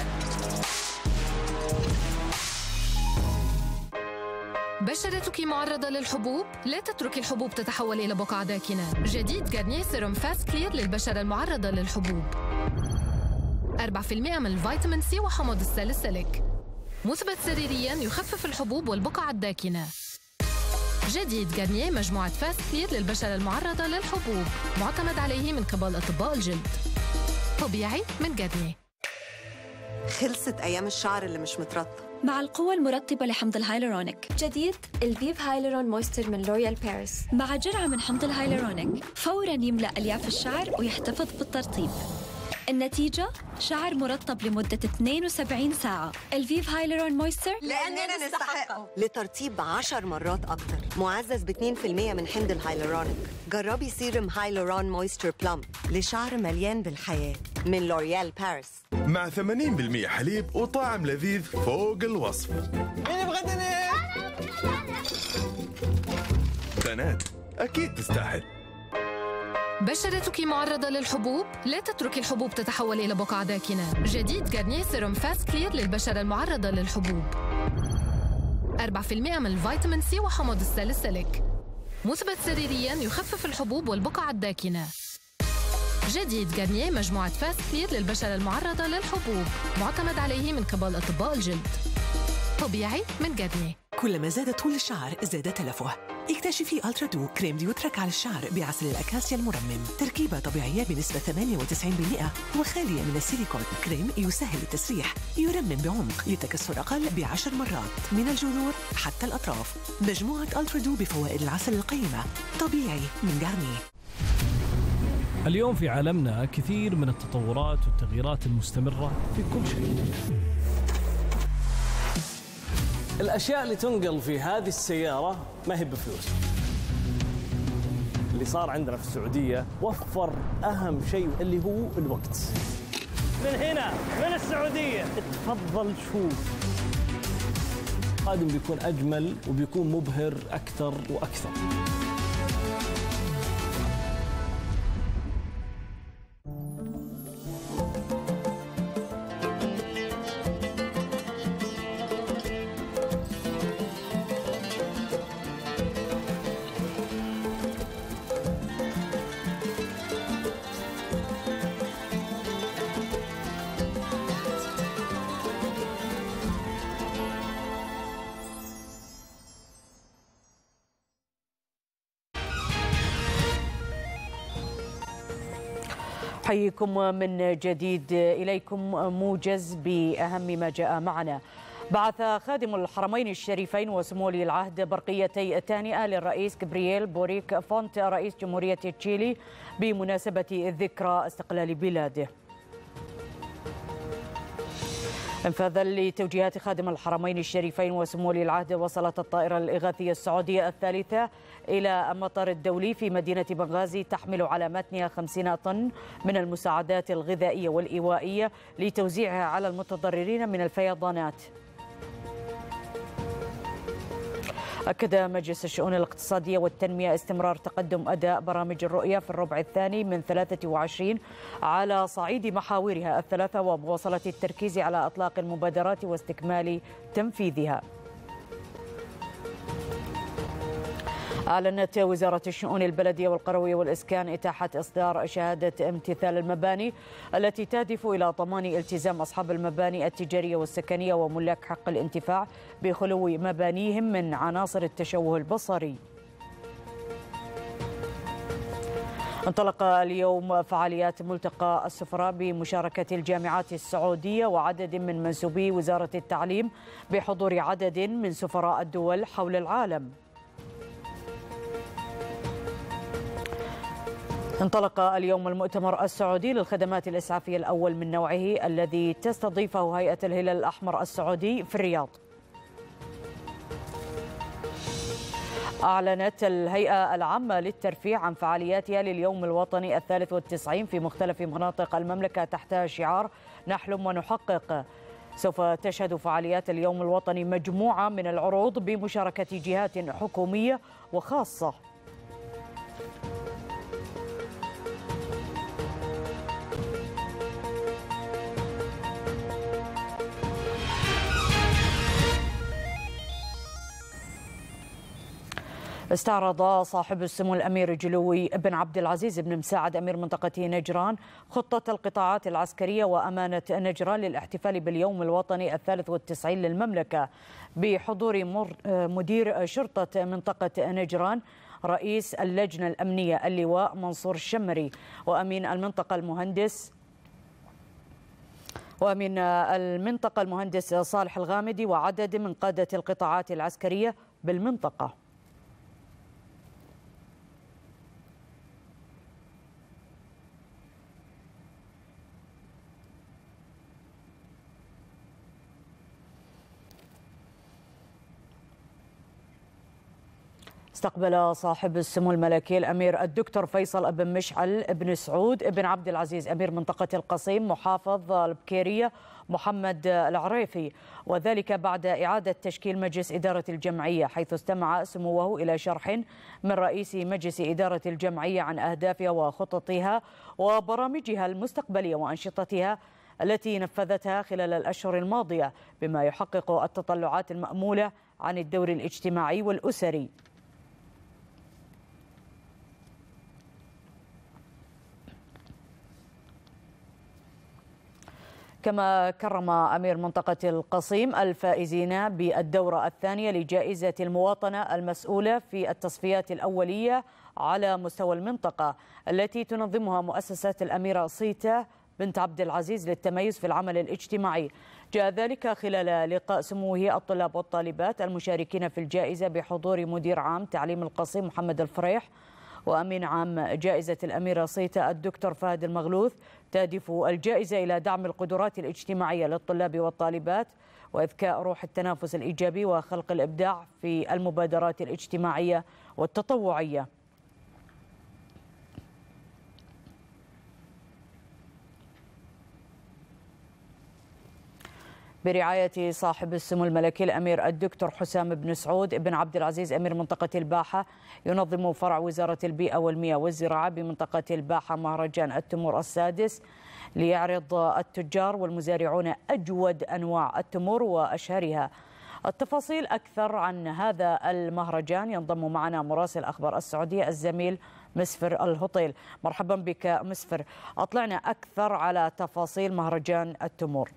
S13: بشرتك معرضة للحبوب؟ لا تتركي الحبوب تتحول إلى بقع داكنة. جديد جارنيه سيروم فاست كلير للبشرة المعرضة للحبوب. أربعة بالمئة من الفيتامين سي وحمض الساليسيليك، مثبت سريرياً يخفف الحبوب والبقع الداكنة. جديد جارنيه مجموعة فاست كلير للبشرة المعرضة للحبوب، معتمد عليه من قبل أطباء الجلد، طبيعي من جارنيه.
S9: خلصت أيام الشعر اللي مش مترطب.
S16: مع القوة المرطبة لحمض الهايلورونيك. جديد الفيف هايلورون مويستر من لوريال باريس، مع جرعة من حمض الهايلورونيك فوراً يملأ ألياف الشعر ويحتفظ بالترطيب. النتيجة شعر مرطب لمدة اثنين وسبعين ساعة. الفيف هايلورون مويستر
S9: لأننا نستحقه. لترطيب عشر مرات أكتر، معزز ب اثنين بالمئة من حمض الهايلورونيك. جربي سيروم هايلورون مويستر بلم لشعر مليان بالحياة من لوريال باريس،
S12: مع ثمانين بالمئة حليب وطعم لذيذ فوق الوصف.
S17: مين يبغى دنات؟
S12: دنات أكيد تستاهل.
S13: بشرتك معرضة للحبوب؟ لا تتركي الحبوب تتحول إلى بقع داكنة. جديد جارنيه سيروم فاست كلير للبشرة المعرضة للحبوب. أربعة بالمئة من الفيتامين سي وحمض الساليسيليك، مثبت سريرياً يخفف الحبوب والبقع الداكنة. جديد جارنيه مجموعة فاست كلير للبشرة المعرضة للحبوب، معتمد عليه من قبل أطباء الجلد، طبيعي من جارنيه.
S14: كلما زاد طول الشعر زاد تلفه. اكتشفي ألترا دو كريم ديوترك على الشعر بعسل الأكاسيا المرمم، تركيبة طبيعية بنسبة ثمانية وتسعين بالمئة وخالية من السيليكون. كريم يسهل التسريح، يرمم بعمق لتكسر أقل بعشر مرات من الجذور حتى الأطراف. مجموعة ألترا دو بفوائد العسل القيمة، طبيعي من غارنيه.
S17: اليوم في عالمنا كثير من التطورات والتغييرات المستمرة في كل شيء.
S18: الأشياء اللي تنقل في هذه السيارة ما هي بفلوس. اللي صار عندنا في السعودية وفر أهم شيء اللي هو الوقت. من هنا من السعودية تفضل شوف. القادم بيكون أجمل وبيكون مبهر أكثر وأكثر.
S1: حيكم من جديد إليكم موجز بأهم ما جاء معنا. بعث خادم الحرمين الشريفين وسمو ولي العهد برقيتي التهنئة للرئيس جابرييل بوريك فونت رئيس جمهورية تشيلي بمناسبة ذكرى استقلال بلاده. انفاذا لتوجيهات خادم الحرمين الشريفين وسمو ولي العهد، وصلت الطائرة الإغاثية السعودية الثالثة إلى المطار الدولي في مدينة بنغازي تحمل على متنها خمسين طن من المساعدات الغذائية والإيوائية لتوزيعها على المتضررين من الفيضانات. أكد مجلس الشؤون الاقتصادية والتنمية استمرار تقدم أداء برامج الرؤية في الربع الثاني من ثلاثة وعشرين على صعيد محاورها الثلاثة، ومواصلة التركيز على إطلاق المبادرات واستكمال تنفيذها. أعلنت وزارة الشؤون البلدية والقروية والإسكان إتاحة إصدار شهادة امتثال المباني التي تهدف إلى ضمان التزام أصحاب المباني التجارية والسكنية وملاك حق الانتفاع بخلو مبانيهم من عناصر التشوه البصري. انطلق اليوم فعاليات ملتقى السفراء بمشاركة الجامعات السعودية وعدد من منسوبي وزارة التعليم بحضور عدد من سفراء الدول حول العالم. انطلق اليوم المؤتمر السعودي للخدمات الإسعافية الأول من نوعه الذي تستضيفه هيئة الهلال الأحمر السعودي في الرياض. أعلنت الهيئة العامة للترفيه عن فعالياتها لليوم الوطني الثالث والتسعين في مختلف مناطق المملكة تحت شعار نحلم ونحقق. سوف تشهد فعاليات اليوم الوطني مجموعة من العروض بمشاركة جهات حكومية وخاصة. استعرض صاحب السمو الأمير جلوي بن عبد العزيز بن مساعد أمير منطقة نجران خطة القطاعات العسكرية وأمانة نجران للاحتفال باليوم الوطني الثالث والتسعين للمملكة بحضور مدير شرطة منطقة نجران، رئيس اللجنة الأمنية اللواء منصور الشمري، وأمين المنطقة المهندس ومن المنطقة المهندس صالح الغامدي، وعدد من قادة القطاعات العسكرية بالمنطقة. استقبل صاحب السمو الملكي الأمير الدكتور فيصل بن مشعل بن سعود بن عبد العزيز أمير منطقة القصيم محافظ البكيرية محمد العريفي، وذلك بعد إعادة تشكيل مجلس إدارة الجمعية، حيث استمع سموه إلى شرح من رئيس مجلس إدارة الجمعية عن أهدافها وخططها وبرامجها المستقبلية وأنشطتها التي نفذتها خلال الأشهر الماضية، بما يحقق التطلعات المأمولة عن الدور الاجتماعي والأسري. كما كرم أمير منطقة القصيم الفائزين بالدورة الثانية لجائزة المواطنة المسؤولة في التصفيات الأولية على مستوى المنطقة التي تنظمها مؤسسة الأميرة صيتا بنت عبد العزيز للتميز في العمل الاجتماعي. جاء ذلك خلال لقاء سموه الطلاب والطالبات المشاركين في الجائزة بحضور مدير عام تعليم القصيم محمد الفريح وأمين عام جائزة الأميرة صيتا الدكتور فهد المغلوث. تهدف الجائزة إلى دعم القدرات الاجتماعية للطلاب والطالبات وإذكاء روح التنافس الإيجابي وخلق الإبداع في المبادرات الاجتماعية والتطوعية. برعاية صاحب السمو الملكي الأمير الدكتور حسام بن سعود بن عبد العزيز أمير منطقة الباحة، ينظم فرع وزارة البيئة والمياه والزراعة بمنطقة الباحة مهرجان التمور السادس ليعرض التجار والمزارعون أجود أنواع التمور وأشهرها. التفاصيل أكثر عن هذا المهرجان ينضم معنا مراسل أخبار السعودية الزميل مسفر الهطيل. مرحبا بك مسفر، أطلعنا أكثر على تفاصيل مهرجان التمور.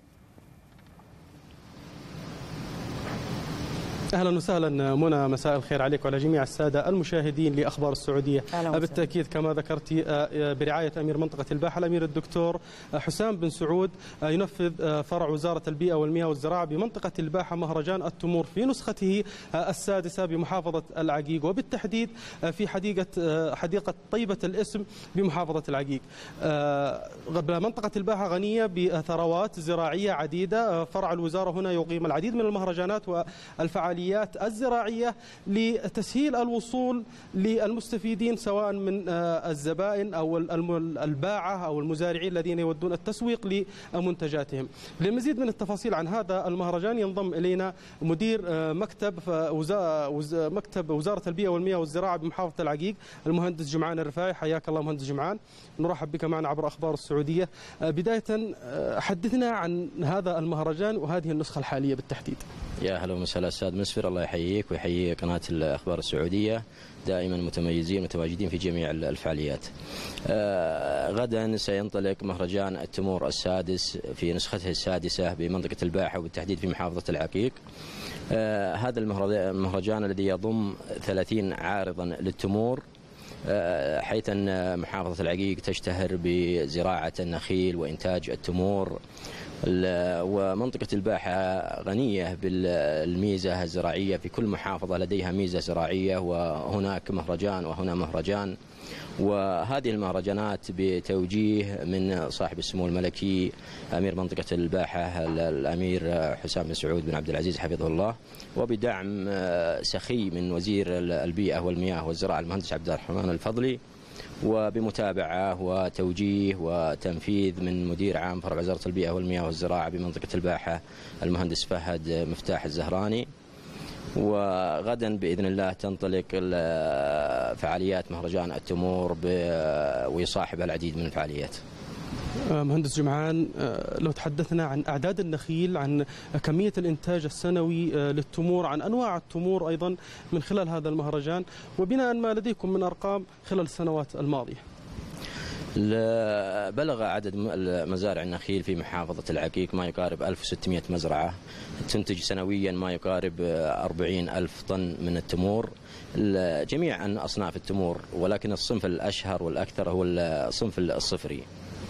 S19: اهلا وسهلا منى، مساء الخير عليك وعلى جميع الساده المشاهدين لاخبار السعوديه. بالتاكيد كما ذكرت برعايه امير منطقه الباحه الامير الدكتور حسام بن سعود ينفذ فرع وزاره البيئه والمياه والزراعه بمنطقه الباحه مهرجان التمور في نسخته السادسه بمحافظه العقيق، وبالتحديد في حديقه حديقه طيبه الاسم بمحافظه العقيق. منطقه الباحه غنيه بثروات زراعيه عديده، فرع الوزاره هنا يقيم العديد من المهرجانات والفعاليات الزراعية لتسهيل الوصول للمستفيدين سواء من الزبائن أو الباعة أو المزارعين الذين يودون التسويق لمنتجاتهم. للمزيد من التفاصيل عن هذا المهرجان ينضم إلينا مدير مكتب مكتب وزارة البيئة والمياه والزراعة بمحافظة العقيق المهندس جمعان الرفاعي. حياك الله مهندس جمعان، نرحب بك معنا عبر أخبار السعودية. بداية حدثنا عن هذا المهرجان وهذه النسخة الحالية بالتحديد.
S20: يا هلا وسهلا استاذ مسفر، الله يحييك ويحيي قناه الاخبار السعوديه، دائما متميزين متواجدين في جميع الفعاليات. آه غدا سينطلق مهرجان التمور السادس في نسخته السادسه بمنطقه الباحه وبالتحديد في محافظه العقيق. آه هذا المهرجان الذي يضم ثلاثين عارضا للتمور، آه حيث ان محافظه العقيق تشتهر بزراعه النخيل وانتاج التمور، ومنطقة الباحة غنية بالميزة الزراعية، في كل محافظة لديها ميزة زراعية وهناك مهرجان وهنا مهرجان. وهذه المهرجانات بتوجيه من صاحب السمو الملكي أمير منطقة الباحة الأمير حسام بن سعود بن عبد العزيز حفظه الله، وبدعم سخي من وزير البيئة والمياه والزراعة المهندس عبد الرحمن الفضلي، وبمتابعة وتوجيه وتنفيذ من مدير عام فرع وزارة البيئة والمياه والزراعة بمنطقة الباحة المهندس فهد مفتاح الزهراني. وغدا بإذن الله تنطلق فعاليات مهرجان التمور ويصاحبها العديد من الفعاليات.
S19: مهندس جمعان، لو تحدثنا عن أعداد النخيل، عن كمية الإنتاج السنوي للتمور، عن أنواع التمور أيضا من خلال هذا المهرجان، وبناء ما لديكم من أرقام خلال السنوات الماضية.
S20: بلغ عدد مزارع النخيل في محافظة العقيق ما يقارب ألف وستمئة مزرعة، تنتج سنويا ما يقارب أربعين ألف طن من التمور، جميع أصناف التمور، ولكن الصنف الأشهر والأكثر هو الصنف الصفري.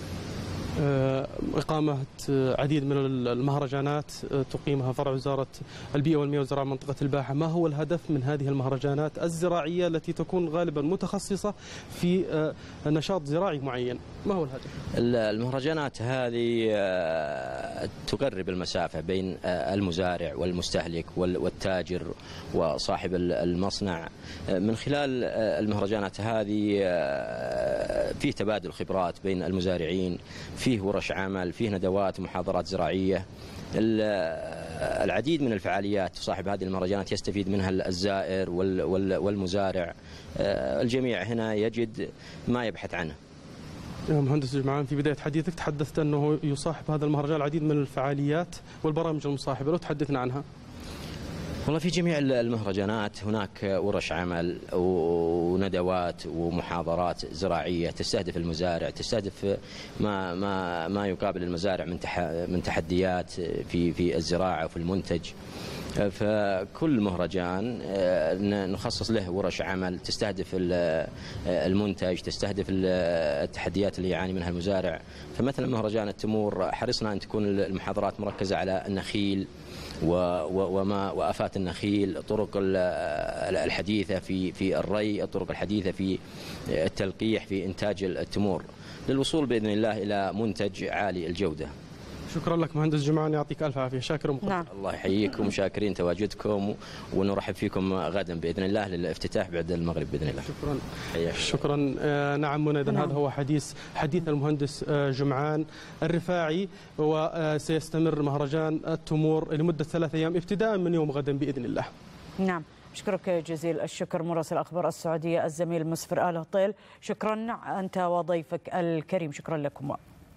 S19: إقامة عديد من المهرجانات تقيمها فرع وزارة البيئة والمياه والزراعة منطقة الباحة، ما هو الهدف من هذه المهرجانات الزراعية التي تكون غالبا متخصصة في نشاط زراعي معين؟ ما هو الهدف؟
S20: المهرجانات هذه تقرب المسافة بين المزارع والمستهلك والتاجر وصاحب المصنع. من خلال المهرجانات هذه فيه تبادل خبرات بين المزارعين، فيه ورش عمل، فيه ندوات ومحاضرات زراعية. العديد من الفعاليات صاحب هذه المهرجانات يستفيد منها الزائر والمزارع، الجميع هنا يجد ما يبحث عنه.
S19: مهندس جمعان، في بداية حديثك تحدثت أنه يصاحب هذا المهرجان العديد من الفعاليات والبرامج المصاحبة، لو تحدثنا عنها.
S20: والله في جميع المهرجانات هناك ورش عمل وندوات ومحاضرات زراعية تستهدف المزارع، تستهدف ما ما ما يقابل المزارع من من تحديات في في الزراعة وفي المنتج. فكل مهرجان نخصص له ورش عمل تستهدف المنتج، تستهدف التحديات اللي يعاني منها المزارع. فمثلا مهرجان التمور حرصنا أن تكون المحاضرات مركزة على النخيل وما وآفات النخيل، الطرق الحديثة في في الري، الطرق الحديثة في التلقيح في إنتاج التمور، للوصول بإذن الله إلى منتج عالي الجودة.
S19: شكرا لك مهندس جمعان، يعطيك الف عافيه. شاكر ومقدر.
S1: نعم.
S20: الله يحييكم، شاكرين تواجدكم ونرحب فيكم غدا باذن الله للافتتاح بعد المغرب باذن الله.
S19: شكرا. حياك. شكرا. آه نعم منى، اذا هذا هو حديث حديث المهندس آه جمعان الرفاعي، وسيستمر مهرجان التمور لمده ثلاث ايام ابتداء من يوم غدا باذن الله.
S1: نعم. أشكرك جزيل الشكر مراسل أخبار السعودية الزميل مسفر آل هطيل. شكرا أنت وضيفك الكريم، شكرا لكم.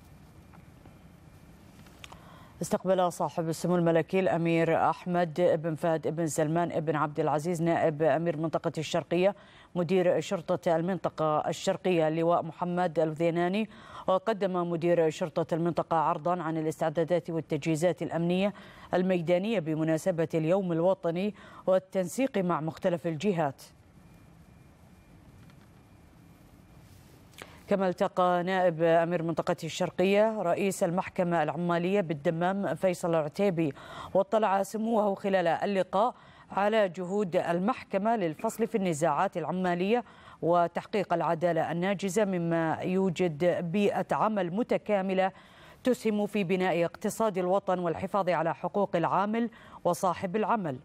S1: استقبل صاحب السمو الملكي الأمير أحمد بن فهد بن سلمان بن عبد العزيز نائب أمير منطقة الشرقية مدير شرطة المنطقة الشرقية اللواء محمد الوذيناني، وقدم مدير شرطة المنطقة عرضا عن الاستعدادات والتجهيزات الأمنية الميدانية بمناسبة اليوم الوطني والتنسيق مع مختلف الجهات. كما التقى نائب أمير منطقة الشرقية رئيس المحكمة العمالية بالدمام فيصل العتيبي، واطلع سموه خلال اللقاء على جهود المحكمة للفصل في النزاعات العمالية وتحقيق العدالة الناجزة، مما يوجد بيئة عمل متكاملة تسهم في بناء اقتصاد الوطن والحفاظ على حقوق العامل وصاحب العمل.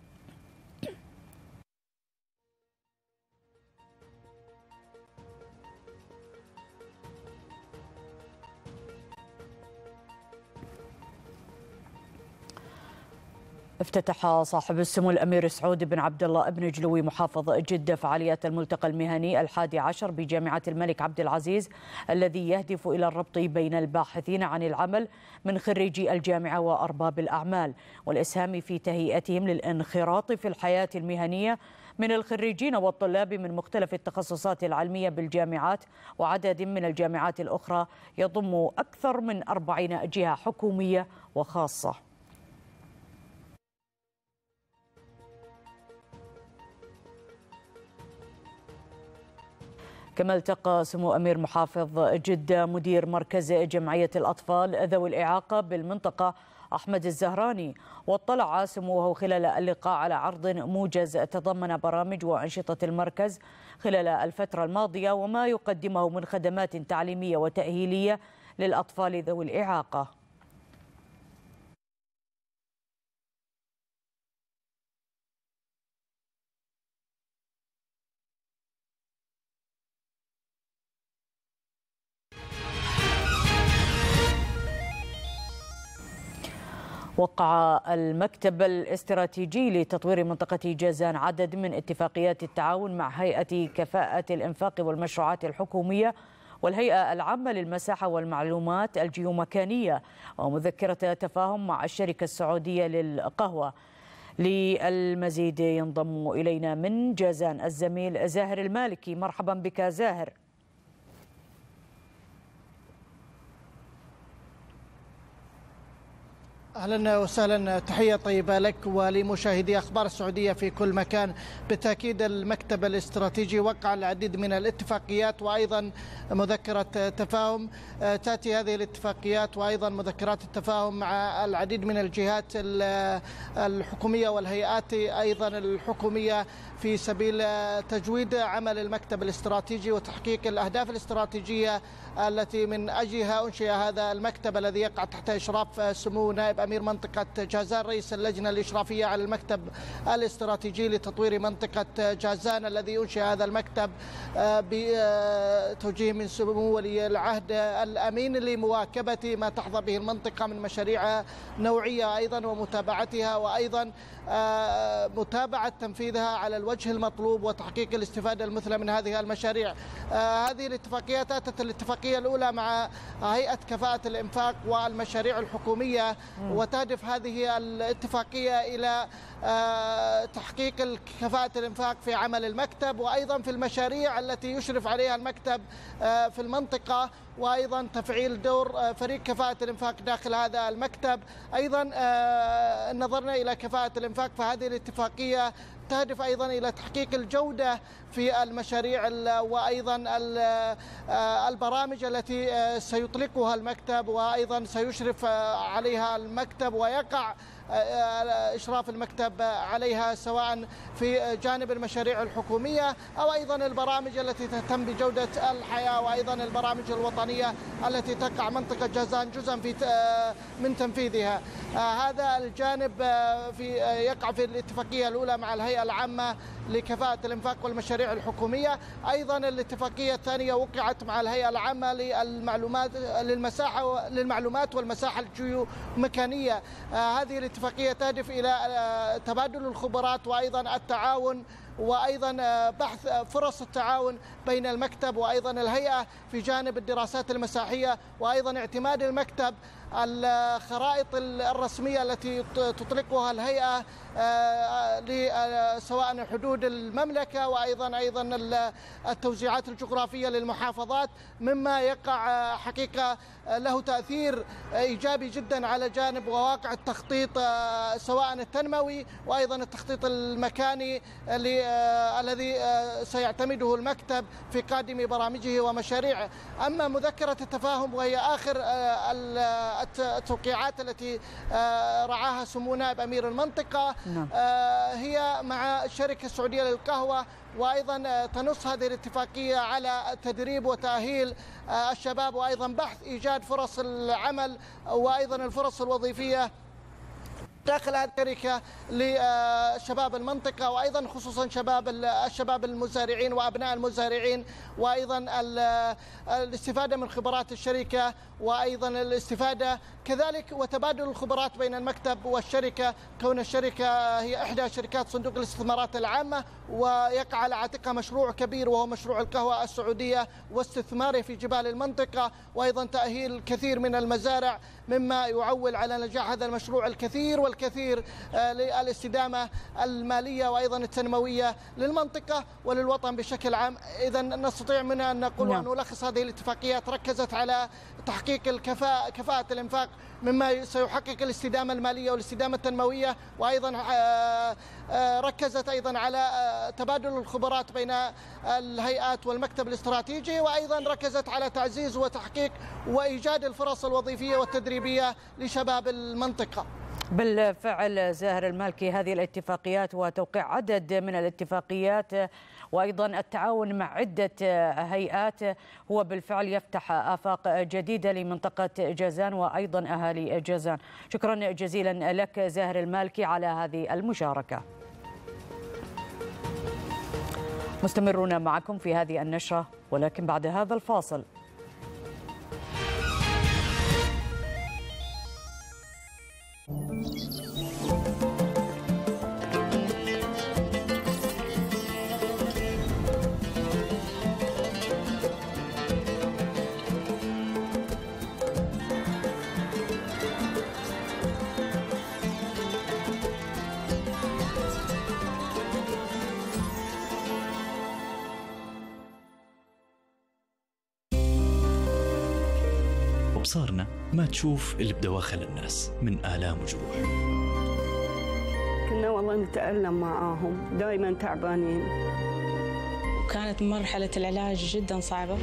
S1: افتتح صاحب السمو الأمير سعود بن عبد الله بن جلوي محافظ جدة فعاليات الملتقى المهني الحادي عشر بجامعة الملك عبد العزيز، الذي يهدف إلى الربط بين الباحثين عن العمل من خريجي الجامعة وأرباب الأعمال، والإسهام في تهيئتهم للانخراط في الحياة المهنية من الخريجين والطلاب من مختلف التخصصات العلمية بالجامعات وعدد من الجامعات الأخرى، يضم أكثر من أربعين جهة حكومية وخاصة. كما التقى سمو أمير محافظ جدة مدير مركز جمعية الأطفال ذوي الإعاقة بالمنطقة أحمد الزهراني، واطلع سموه خلال اللقاء على عرض موجز تضمن برامج وأنشطة المركز خلال الفترة الماضية وما يقدمه من خدمات تعليمية وتأهيلية للأطفال ذوي الإعاقة. وقع المكتب الاستراتيجي لتطوير منطقة جازان عدد من اتفاقيات التعاون مع هيئة كفاءة الإنفاق والمشروعات الحكومية والهيئة العامة للمساحة والمعلومات الجيومكانية ومذكرة تفاهم مع الشركة السعودية للقهوة. للمزيد ينضم إلينا من جازان الزميل زاهر المالكي. مرحبا بك زاهر.
S21: أهلا وسهلا، تحية طيبة لك ولمشاهدي أخبار السعودية في كل مكان. بالتأكيد المكتب الاستراتيجي وقع العديد من الاتفاقيات وأيضا مذكرة تفاهم. تأتي هذه الاتفاقيات وأيضا مذكرات التفاهم مع العديد من الجهات الحكومية والهيئات أيضا الحكومية في سبيل تجويد عمل المكتب الاستراتيجي وتحقيق الأهداف الاستراتيجية التي من أجلها أنشئ هذا المكتب الذي يقع تحت إشراف سمو نائب أمير منطقة جازان رئيس اللجنة الإشرافية على المكتب الاستراتيجي لتطوير منطقة جازان، الذي أنشئ هذا المكتب بتوجيه من سمو ولي العهد الأمين لمواكبة ما تحظى به المنطقة من مشاريع نوعية أيضا ومتابعتها وأيضا متابعة تنفيذها على الوجه المطلوب وتحقيق الاستفادة المثلى من هذه المشاريع. هذه الاتفاقيات أتت الاتفاقية الأولى مع هيئة كفاءة الإنفاق والمشاريع الحكومية وتهدف هذه الاتفاقية إلى تحقيق كفاءة الإنفاق في عمل المكتب، وأيضا في المشاريع التي يشرف عليها المكتب في المنطقة، وأيضا تفعيل دور فريق كفاءة الإنفاق داخل هذا المكتب. أيضا نظرنا إلى كفاءة الإنفاق، فهذه الاتفاقية تهدف أيضا إلى تحقيق الجودة في المشاريع وأيضا البرامج التي سيطلقها المكتب وأيضا سيشرف عليها المكتب ويقع إشراف المكتب عليها، سواء في جانب المشاريع الحكومية أو أيضا البرامج التي تهتم بجودة الحياة، وأيضا البرامج الوطنية التي تقع منطقة جازان جزءا في من تنفيذها. هذا الجانب في يقع في الاتفاقية الأولى مع الهيئة العامة لكفاءة الإنفاق والمشاريع الحكومية. أيضا الاتفاقية الثانية وقعت مع الهيئة العامة للمعلومات للمساحة للمعلومات والمساحة الجيومكانية. هذه الاتفاقية تهدف إلى تبادل الخبرات وأيضا التعاون وأيضا بحث فرص التعاون بين المكتب وأيضا الهيئة في جانب الدراسات المساحية، وأيضا اعتماد المكتب الخرائط الرسمية التي تطلقها الهيئة سواء حدود المملكة وأيضا أيضا التوزيعات الجغرافية للمحافظات، مما يقع حقيقة له تأثير إيجابي جدا على جانب وواقع التخطيط سواء التنموي وأيضا التخطيط المكاني الذي سيعتمده المكتب في قادم برامجه ومشاريعه. أما مذكرة التفاهم وهي آخر التوقيعات التي رعاها سمو نائب أمير المنطقة، هي مع الشركة السعودية للقهوة، وأيضا تنص هذه الاتفاقية على تدريب وتأهيل الشباب وأيضا بحث إيجاد فرص العمل وأيضا الفرص الوظيفية داخل هذه الشركة لشباب المنطقة، وأيضا خصوصا شباب الشباب المزارعين وأبناء المزارعين، وأيضا الاستفادة من خبرات الشركة وأيضا الاستفادة كذلك وتبادل الخبرات بين المكتب والشركة، كون الشركة هي إحدى شركات صندوق الاستثمارات العامة ويقع على عاتقها مشروع كبير وهو مشروع القهوة السعودية واستثماره في جبال المنطقة، وأيضا تأهيل كثير من المزارع، مما يعول على نجاح هذا المشروع الكثير والكثير للاستدامة المالية وأيضا التنموية للمنطقة وللوطن بشكل عام. إذا نستطيع منها أن نقول وأن نلخص هذه الاتفاقيات ركزت على تحقيق الكفاءة كفاءة الإنفاق، مما سيحقق الاستدامة المالية والاستدامة التنموية، وأيضا ركزت أيضا على تبادل الخبرات بين الهيئات والمكتب الاستراتيجي، وأيضا ركزت على تعزيز وتحقيق وإيجاد الفرص الوظيفية والتدريبية لشباب المنطقة.
S1: بالفعل زاهر المالكي، هذه الاتفاقيات وتوقيع عدد من الاتفاقيات وأيضا التعاون مع عدة هيئات هو بالفعل يفتح آفاق جديدة لمنطقة جازان وأيضا أهالي جازان. شكرا جزيلا لك زاهر المالكي على هذه المشاركة. مستمرون معكم في هذه النشرة ولكن بعد هذا الفاصل.
S2: أبصارنا ما تشوف اللي بدواخل الناس من آلام وجروح.
S22: كنا والله نتألم معاهم، دائما تعبانين،
S23: وكانت مرحلة العلاج جدا صعبة.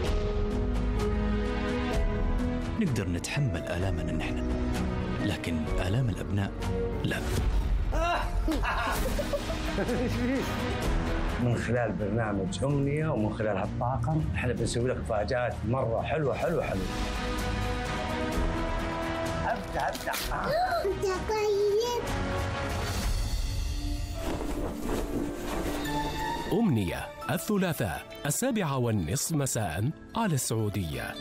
S2: نقدر نتحمل آلامنا نحن، لكن آلام الأبناء لا.
S24: من خلال برنامج أمنية ومن خلال هالطاقم احنا بنسوي لك مفاجآت مرة حلوة حلوة حلوة. أبدأ أبدأ أنت طيب.
S25: أمنية الثلاثاء السابعة والنصف مساء على السعودية.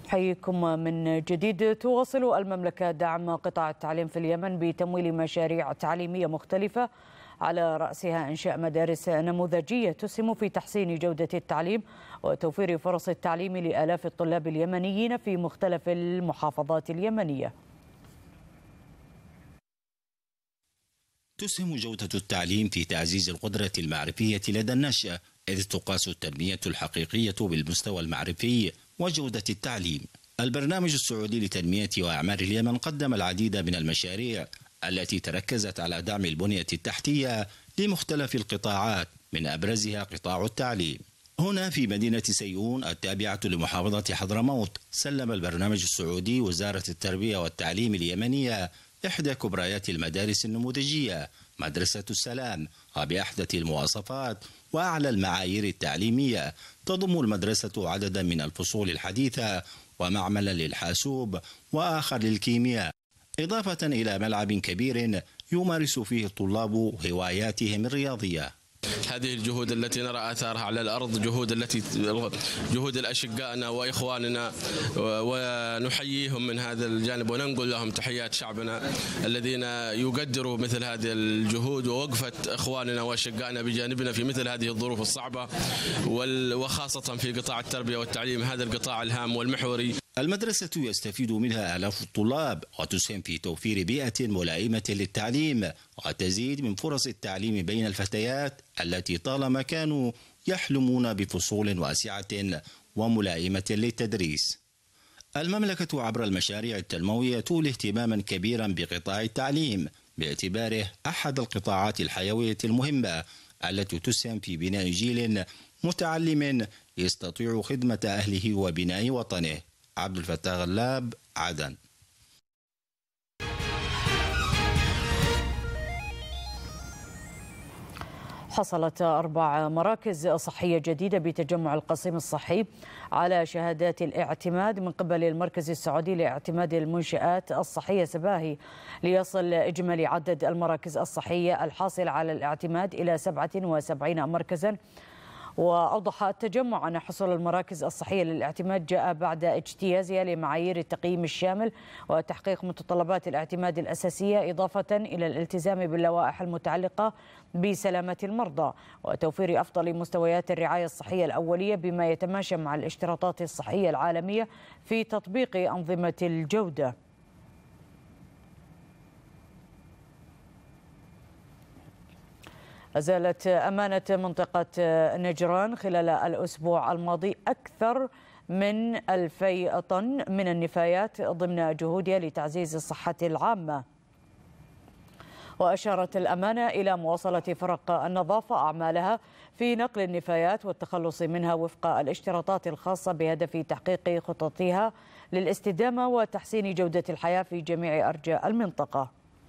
S1: حييكم من جديد. تواصل المملكة دعم قطاع التعليم في اليمن بتمويل مشاريع تعليمية مختلفة، على رأسها إنشاء مدارس نموذجية تسهم في تحسين جودة التعليم وتوفير فرص التعليم لآلاف الطلاب اليمنيين في مختلف المحافظات اليمنية.
S3: تسهم جودة التعليم في تعزيز القدرة المعرفية لدى النشء، إذ تقاس التنمية الحقيقية بالمستوى المعرفي وجودة التعليم. البرنامج السعودي لتنمية وأعمار اليمن قدم العديد من المشاريع التي تركزت على دعم البنية التحتية لمختلف القطاعات، من أبرزها قطاع التعليم. هنا في مدينة سيئون التابعة لمحافظة حضرموت، سلم البرنامج السعودي وزارة التربية والتعليم اليمنية إحدى كبريات المدارس النموذجية، مدرسة السلام، وبأحدث المواصفات وأعلى المعايير التعليمية. تضم المدرسة عددا من الفصول الحديثة ومعملا للحاسوب وآخر للكيمياء، إضافة إلى ملعب كبير يمارس فيه الطلاب هواياتهم الرياضية.
S4: هذه الجهود التي نرى آثارها على الأرض جهود التي جهود الأشقائنا وإخواننا، ونحييهم من هذا الجانب وننقل لهم تحيات شعبنا الذين يقدروا مثل هذه الجهود ووقفة إخواننا وأشقائنا بجانبنا في مثل هذه الظروف الصعبة، وخاصة في قطاع التربية والتعليم، هذا القطاع الهام والمحوري.
S3: المدرسة يستفيد منها آلاف الطلاب وتسهم في توفير بيئة ملائمة للتعليم وتزيد من فرص التعليم بين الفتيات التي طالما كانوا يحلمون بفصول واسعة وملائمة للتدريس. المملكة عبر المشاريع التنموية تولي اهتماما كبيرا بقطاع التعليم باعتباره أحد القطاعات الحيوية المهمة التي تسهم في بناء جيل متعلم يستطيع خدمة أهله وبناء وطنه. عبد الفتاح غلاب، عدن.
S1: حصلت أربع مراكز صحية جديدة بتجمع القصيم الصحي على شهادات الاعتماد من قبل المركز السعودي لاعتماد المنشآت الصحية سباهي، ليصل إجمالي عدد المراكز الصحية الحاصل على الاعتماد إلى سبعة وسبعين مركزا. وأوضح التجمع أن حصول المراكز الصحية للاعتماد جاء بعد اجتيازها لمعايير التقييم الشامل وتحقيق متطلبات الاعتماد الأساسية، إضافة إلى الالتزام باللوائح المتعلقة بسلامة المرضى وتوفير أفضل مستويات الرعاية الصحية الأولية بما يتماشى مع الاشتراطات الصحية العالمية في تطبيق أنظمة الجودة. أزالت أمانة منطقة نجران خلال الأسبوع الماضي أكثر من ألفي طن من النفايات ضمن جهودها لتعزيز الصحة العامة. وأشارت الأمانة إلى مواصلة فرق النظافة أعمالها في نقل النفايات والتخلص منها وفق الاشتراطات الخاصة بهدف تحقيق خططها للاستدامة وتحسين جودة الحياة في جميع أرجاء المنطقة.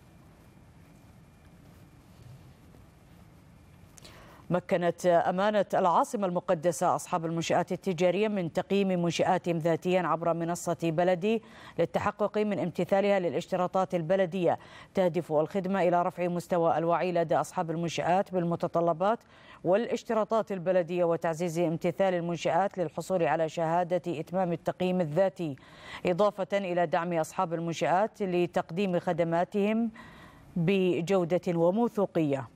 S1: مكنت أمانة العاصمة المقدسة أصحاب المنشآت التجارية من تقييم منشآتهم ذاتيا عبر منصة بلدي للتحقق من امتثالها للاشتراطات البلدية، تهدف الخدمة إلى رفع مستوى الوعي لدى أصحاب المنشآت بالمتطلبات والاشتراطات البلدية وتعزيز امتثال المنشآت للحصول على شهادة إتمام التقييم الذاتي، إضافة إلى دعم أصحاب المنشآت لتقديم خدماتهم بجودة وموثوقية.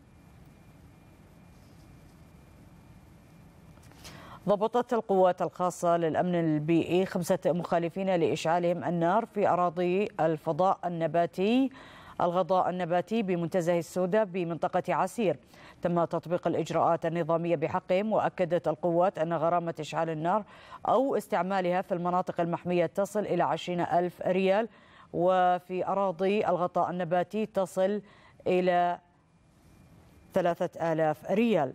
S1: ضبطت القوات الخاصة للأمن البيئي خمسة مخالفين لإشعالهم النار في أراضي الفضاء النباتي الغضاء النباتي بمنتزه السودة بمنطقة عسير. تم تطبيق الإجراءات النظامية بحقهم، وأكدت القوات أن غرامة إشعال النار أو استعمالها في المناطق المحمية تصل إلى عشرين ألف ريال، وفي أراضي الغطاء النباتي تصل إلى ثلاثة آلاف ريال.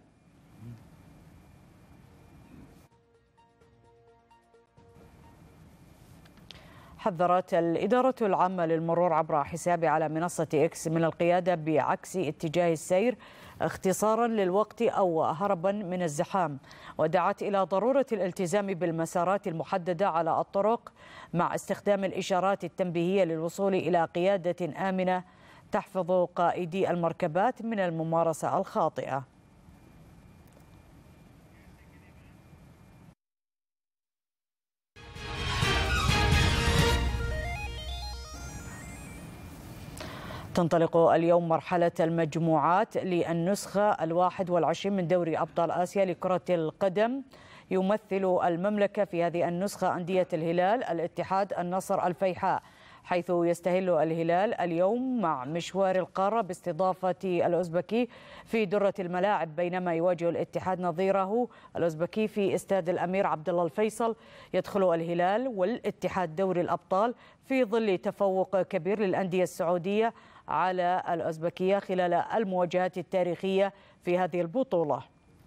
S1: حذرت الإدارة العامة للمرور عبر حساب على منصة إكس من القيادة بعكس اتجاه السير اختصارا للوقت أو هربا من الزحام، ودعت إلى ضرورة الالتزام بالمسارات المحددة على الطرق مع استخدام الإشارات التنبيهية للوصول إلى قيادة آمنة تحفظ قائدي المركبات من الممارسة الخاطئة. تنطلق اليوم مرحلة المجموعات للنسخة الواحد والعشرين من دوري أبطال آسيا لكرة القدم. يمثل المملكة في هذه النسخة أندية الهلال، الاتحاد، النصر، الفيحاء، حيث يستهل الهلال اليوم مع مشوار القارة باستضافة الأوزبكي في درة الملاعب، بينما يواجه الاتحاد نظيره الأوزبكي في استاد الأمير عبد الله الفيصل. يدخل الهلال والاتحاد دوري الأبطال في ظل تفوق كبير للأندية السعودية على الأوزبكية خلال المواجهات التاريخية في هذه البطولة.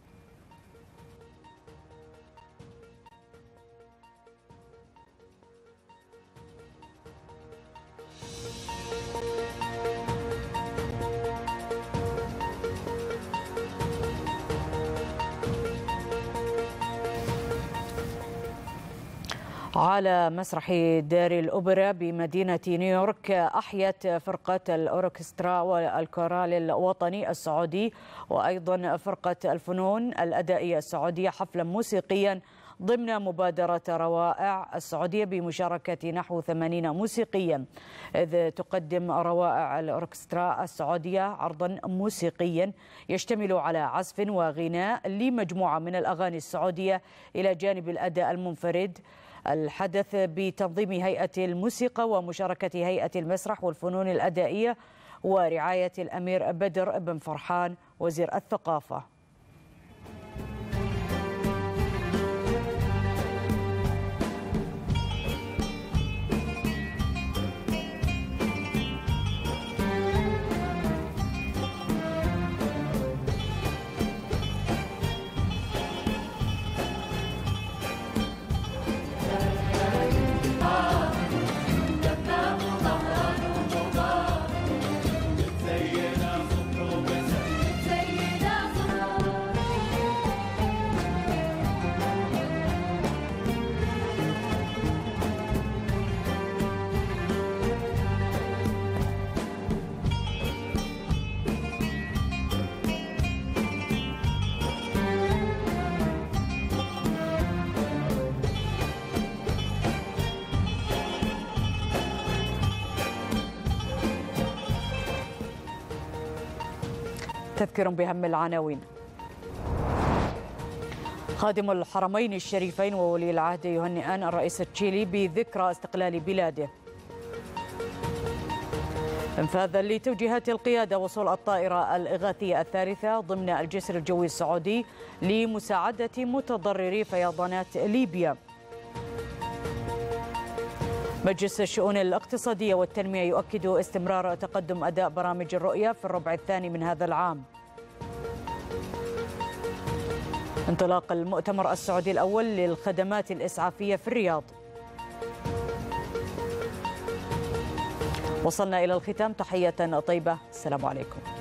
S1: على مسرح دار الأوبرا بمدينة نيويورك أحيت فرقة الأوركسترا والكورال الوطني السعودي وأيضا فرقة الفنون الأدائية السعودية حفلا موسيقيا ضمن مبادرة روائع السعودية بمشاركة نحو ثمانين موسيقيا، إذ تقدم روائع الأوركسترا السعودية عرضا موسيقيا يشتمل على عزف وغناء لمجموعة من الأغاني السعودية إلى جانب الأداء المنفرد. الحدث بتنظيم هيئة الموسيقى ومشاركة هيئة المسرح والفنون الأدائية ورعاية الأمير بدر بن فرحان وزير الثقافة. تذكر بهم العناوين. خادم الحرمين الشريفين وولي العهد يهنئان الرئيس التشيلي بذكرى استقلال بلاده. انفاذا لتوجيهات القيادة، وصول الطائرة الإغاثية الثالثة ضمن الجسر الجوي السعودي لمساعدة متضرري فيضانات ليبيا. مجلس الشؤون الاقتصادية والتنمية يؤكد استمرار تقدم أداء برامج الرؤية في الربع الثاني من هذا العام. انطلاق المؤتمر السعودي الأول للخدمات الإسعافية في الرياض. وصلنا إلى الختام، تحية طيبة، السلام عليكم.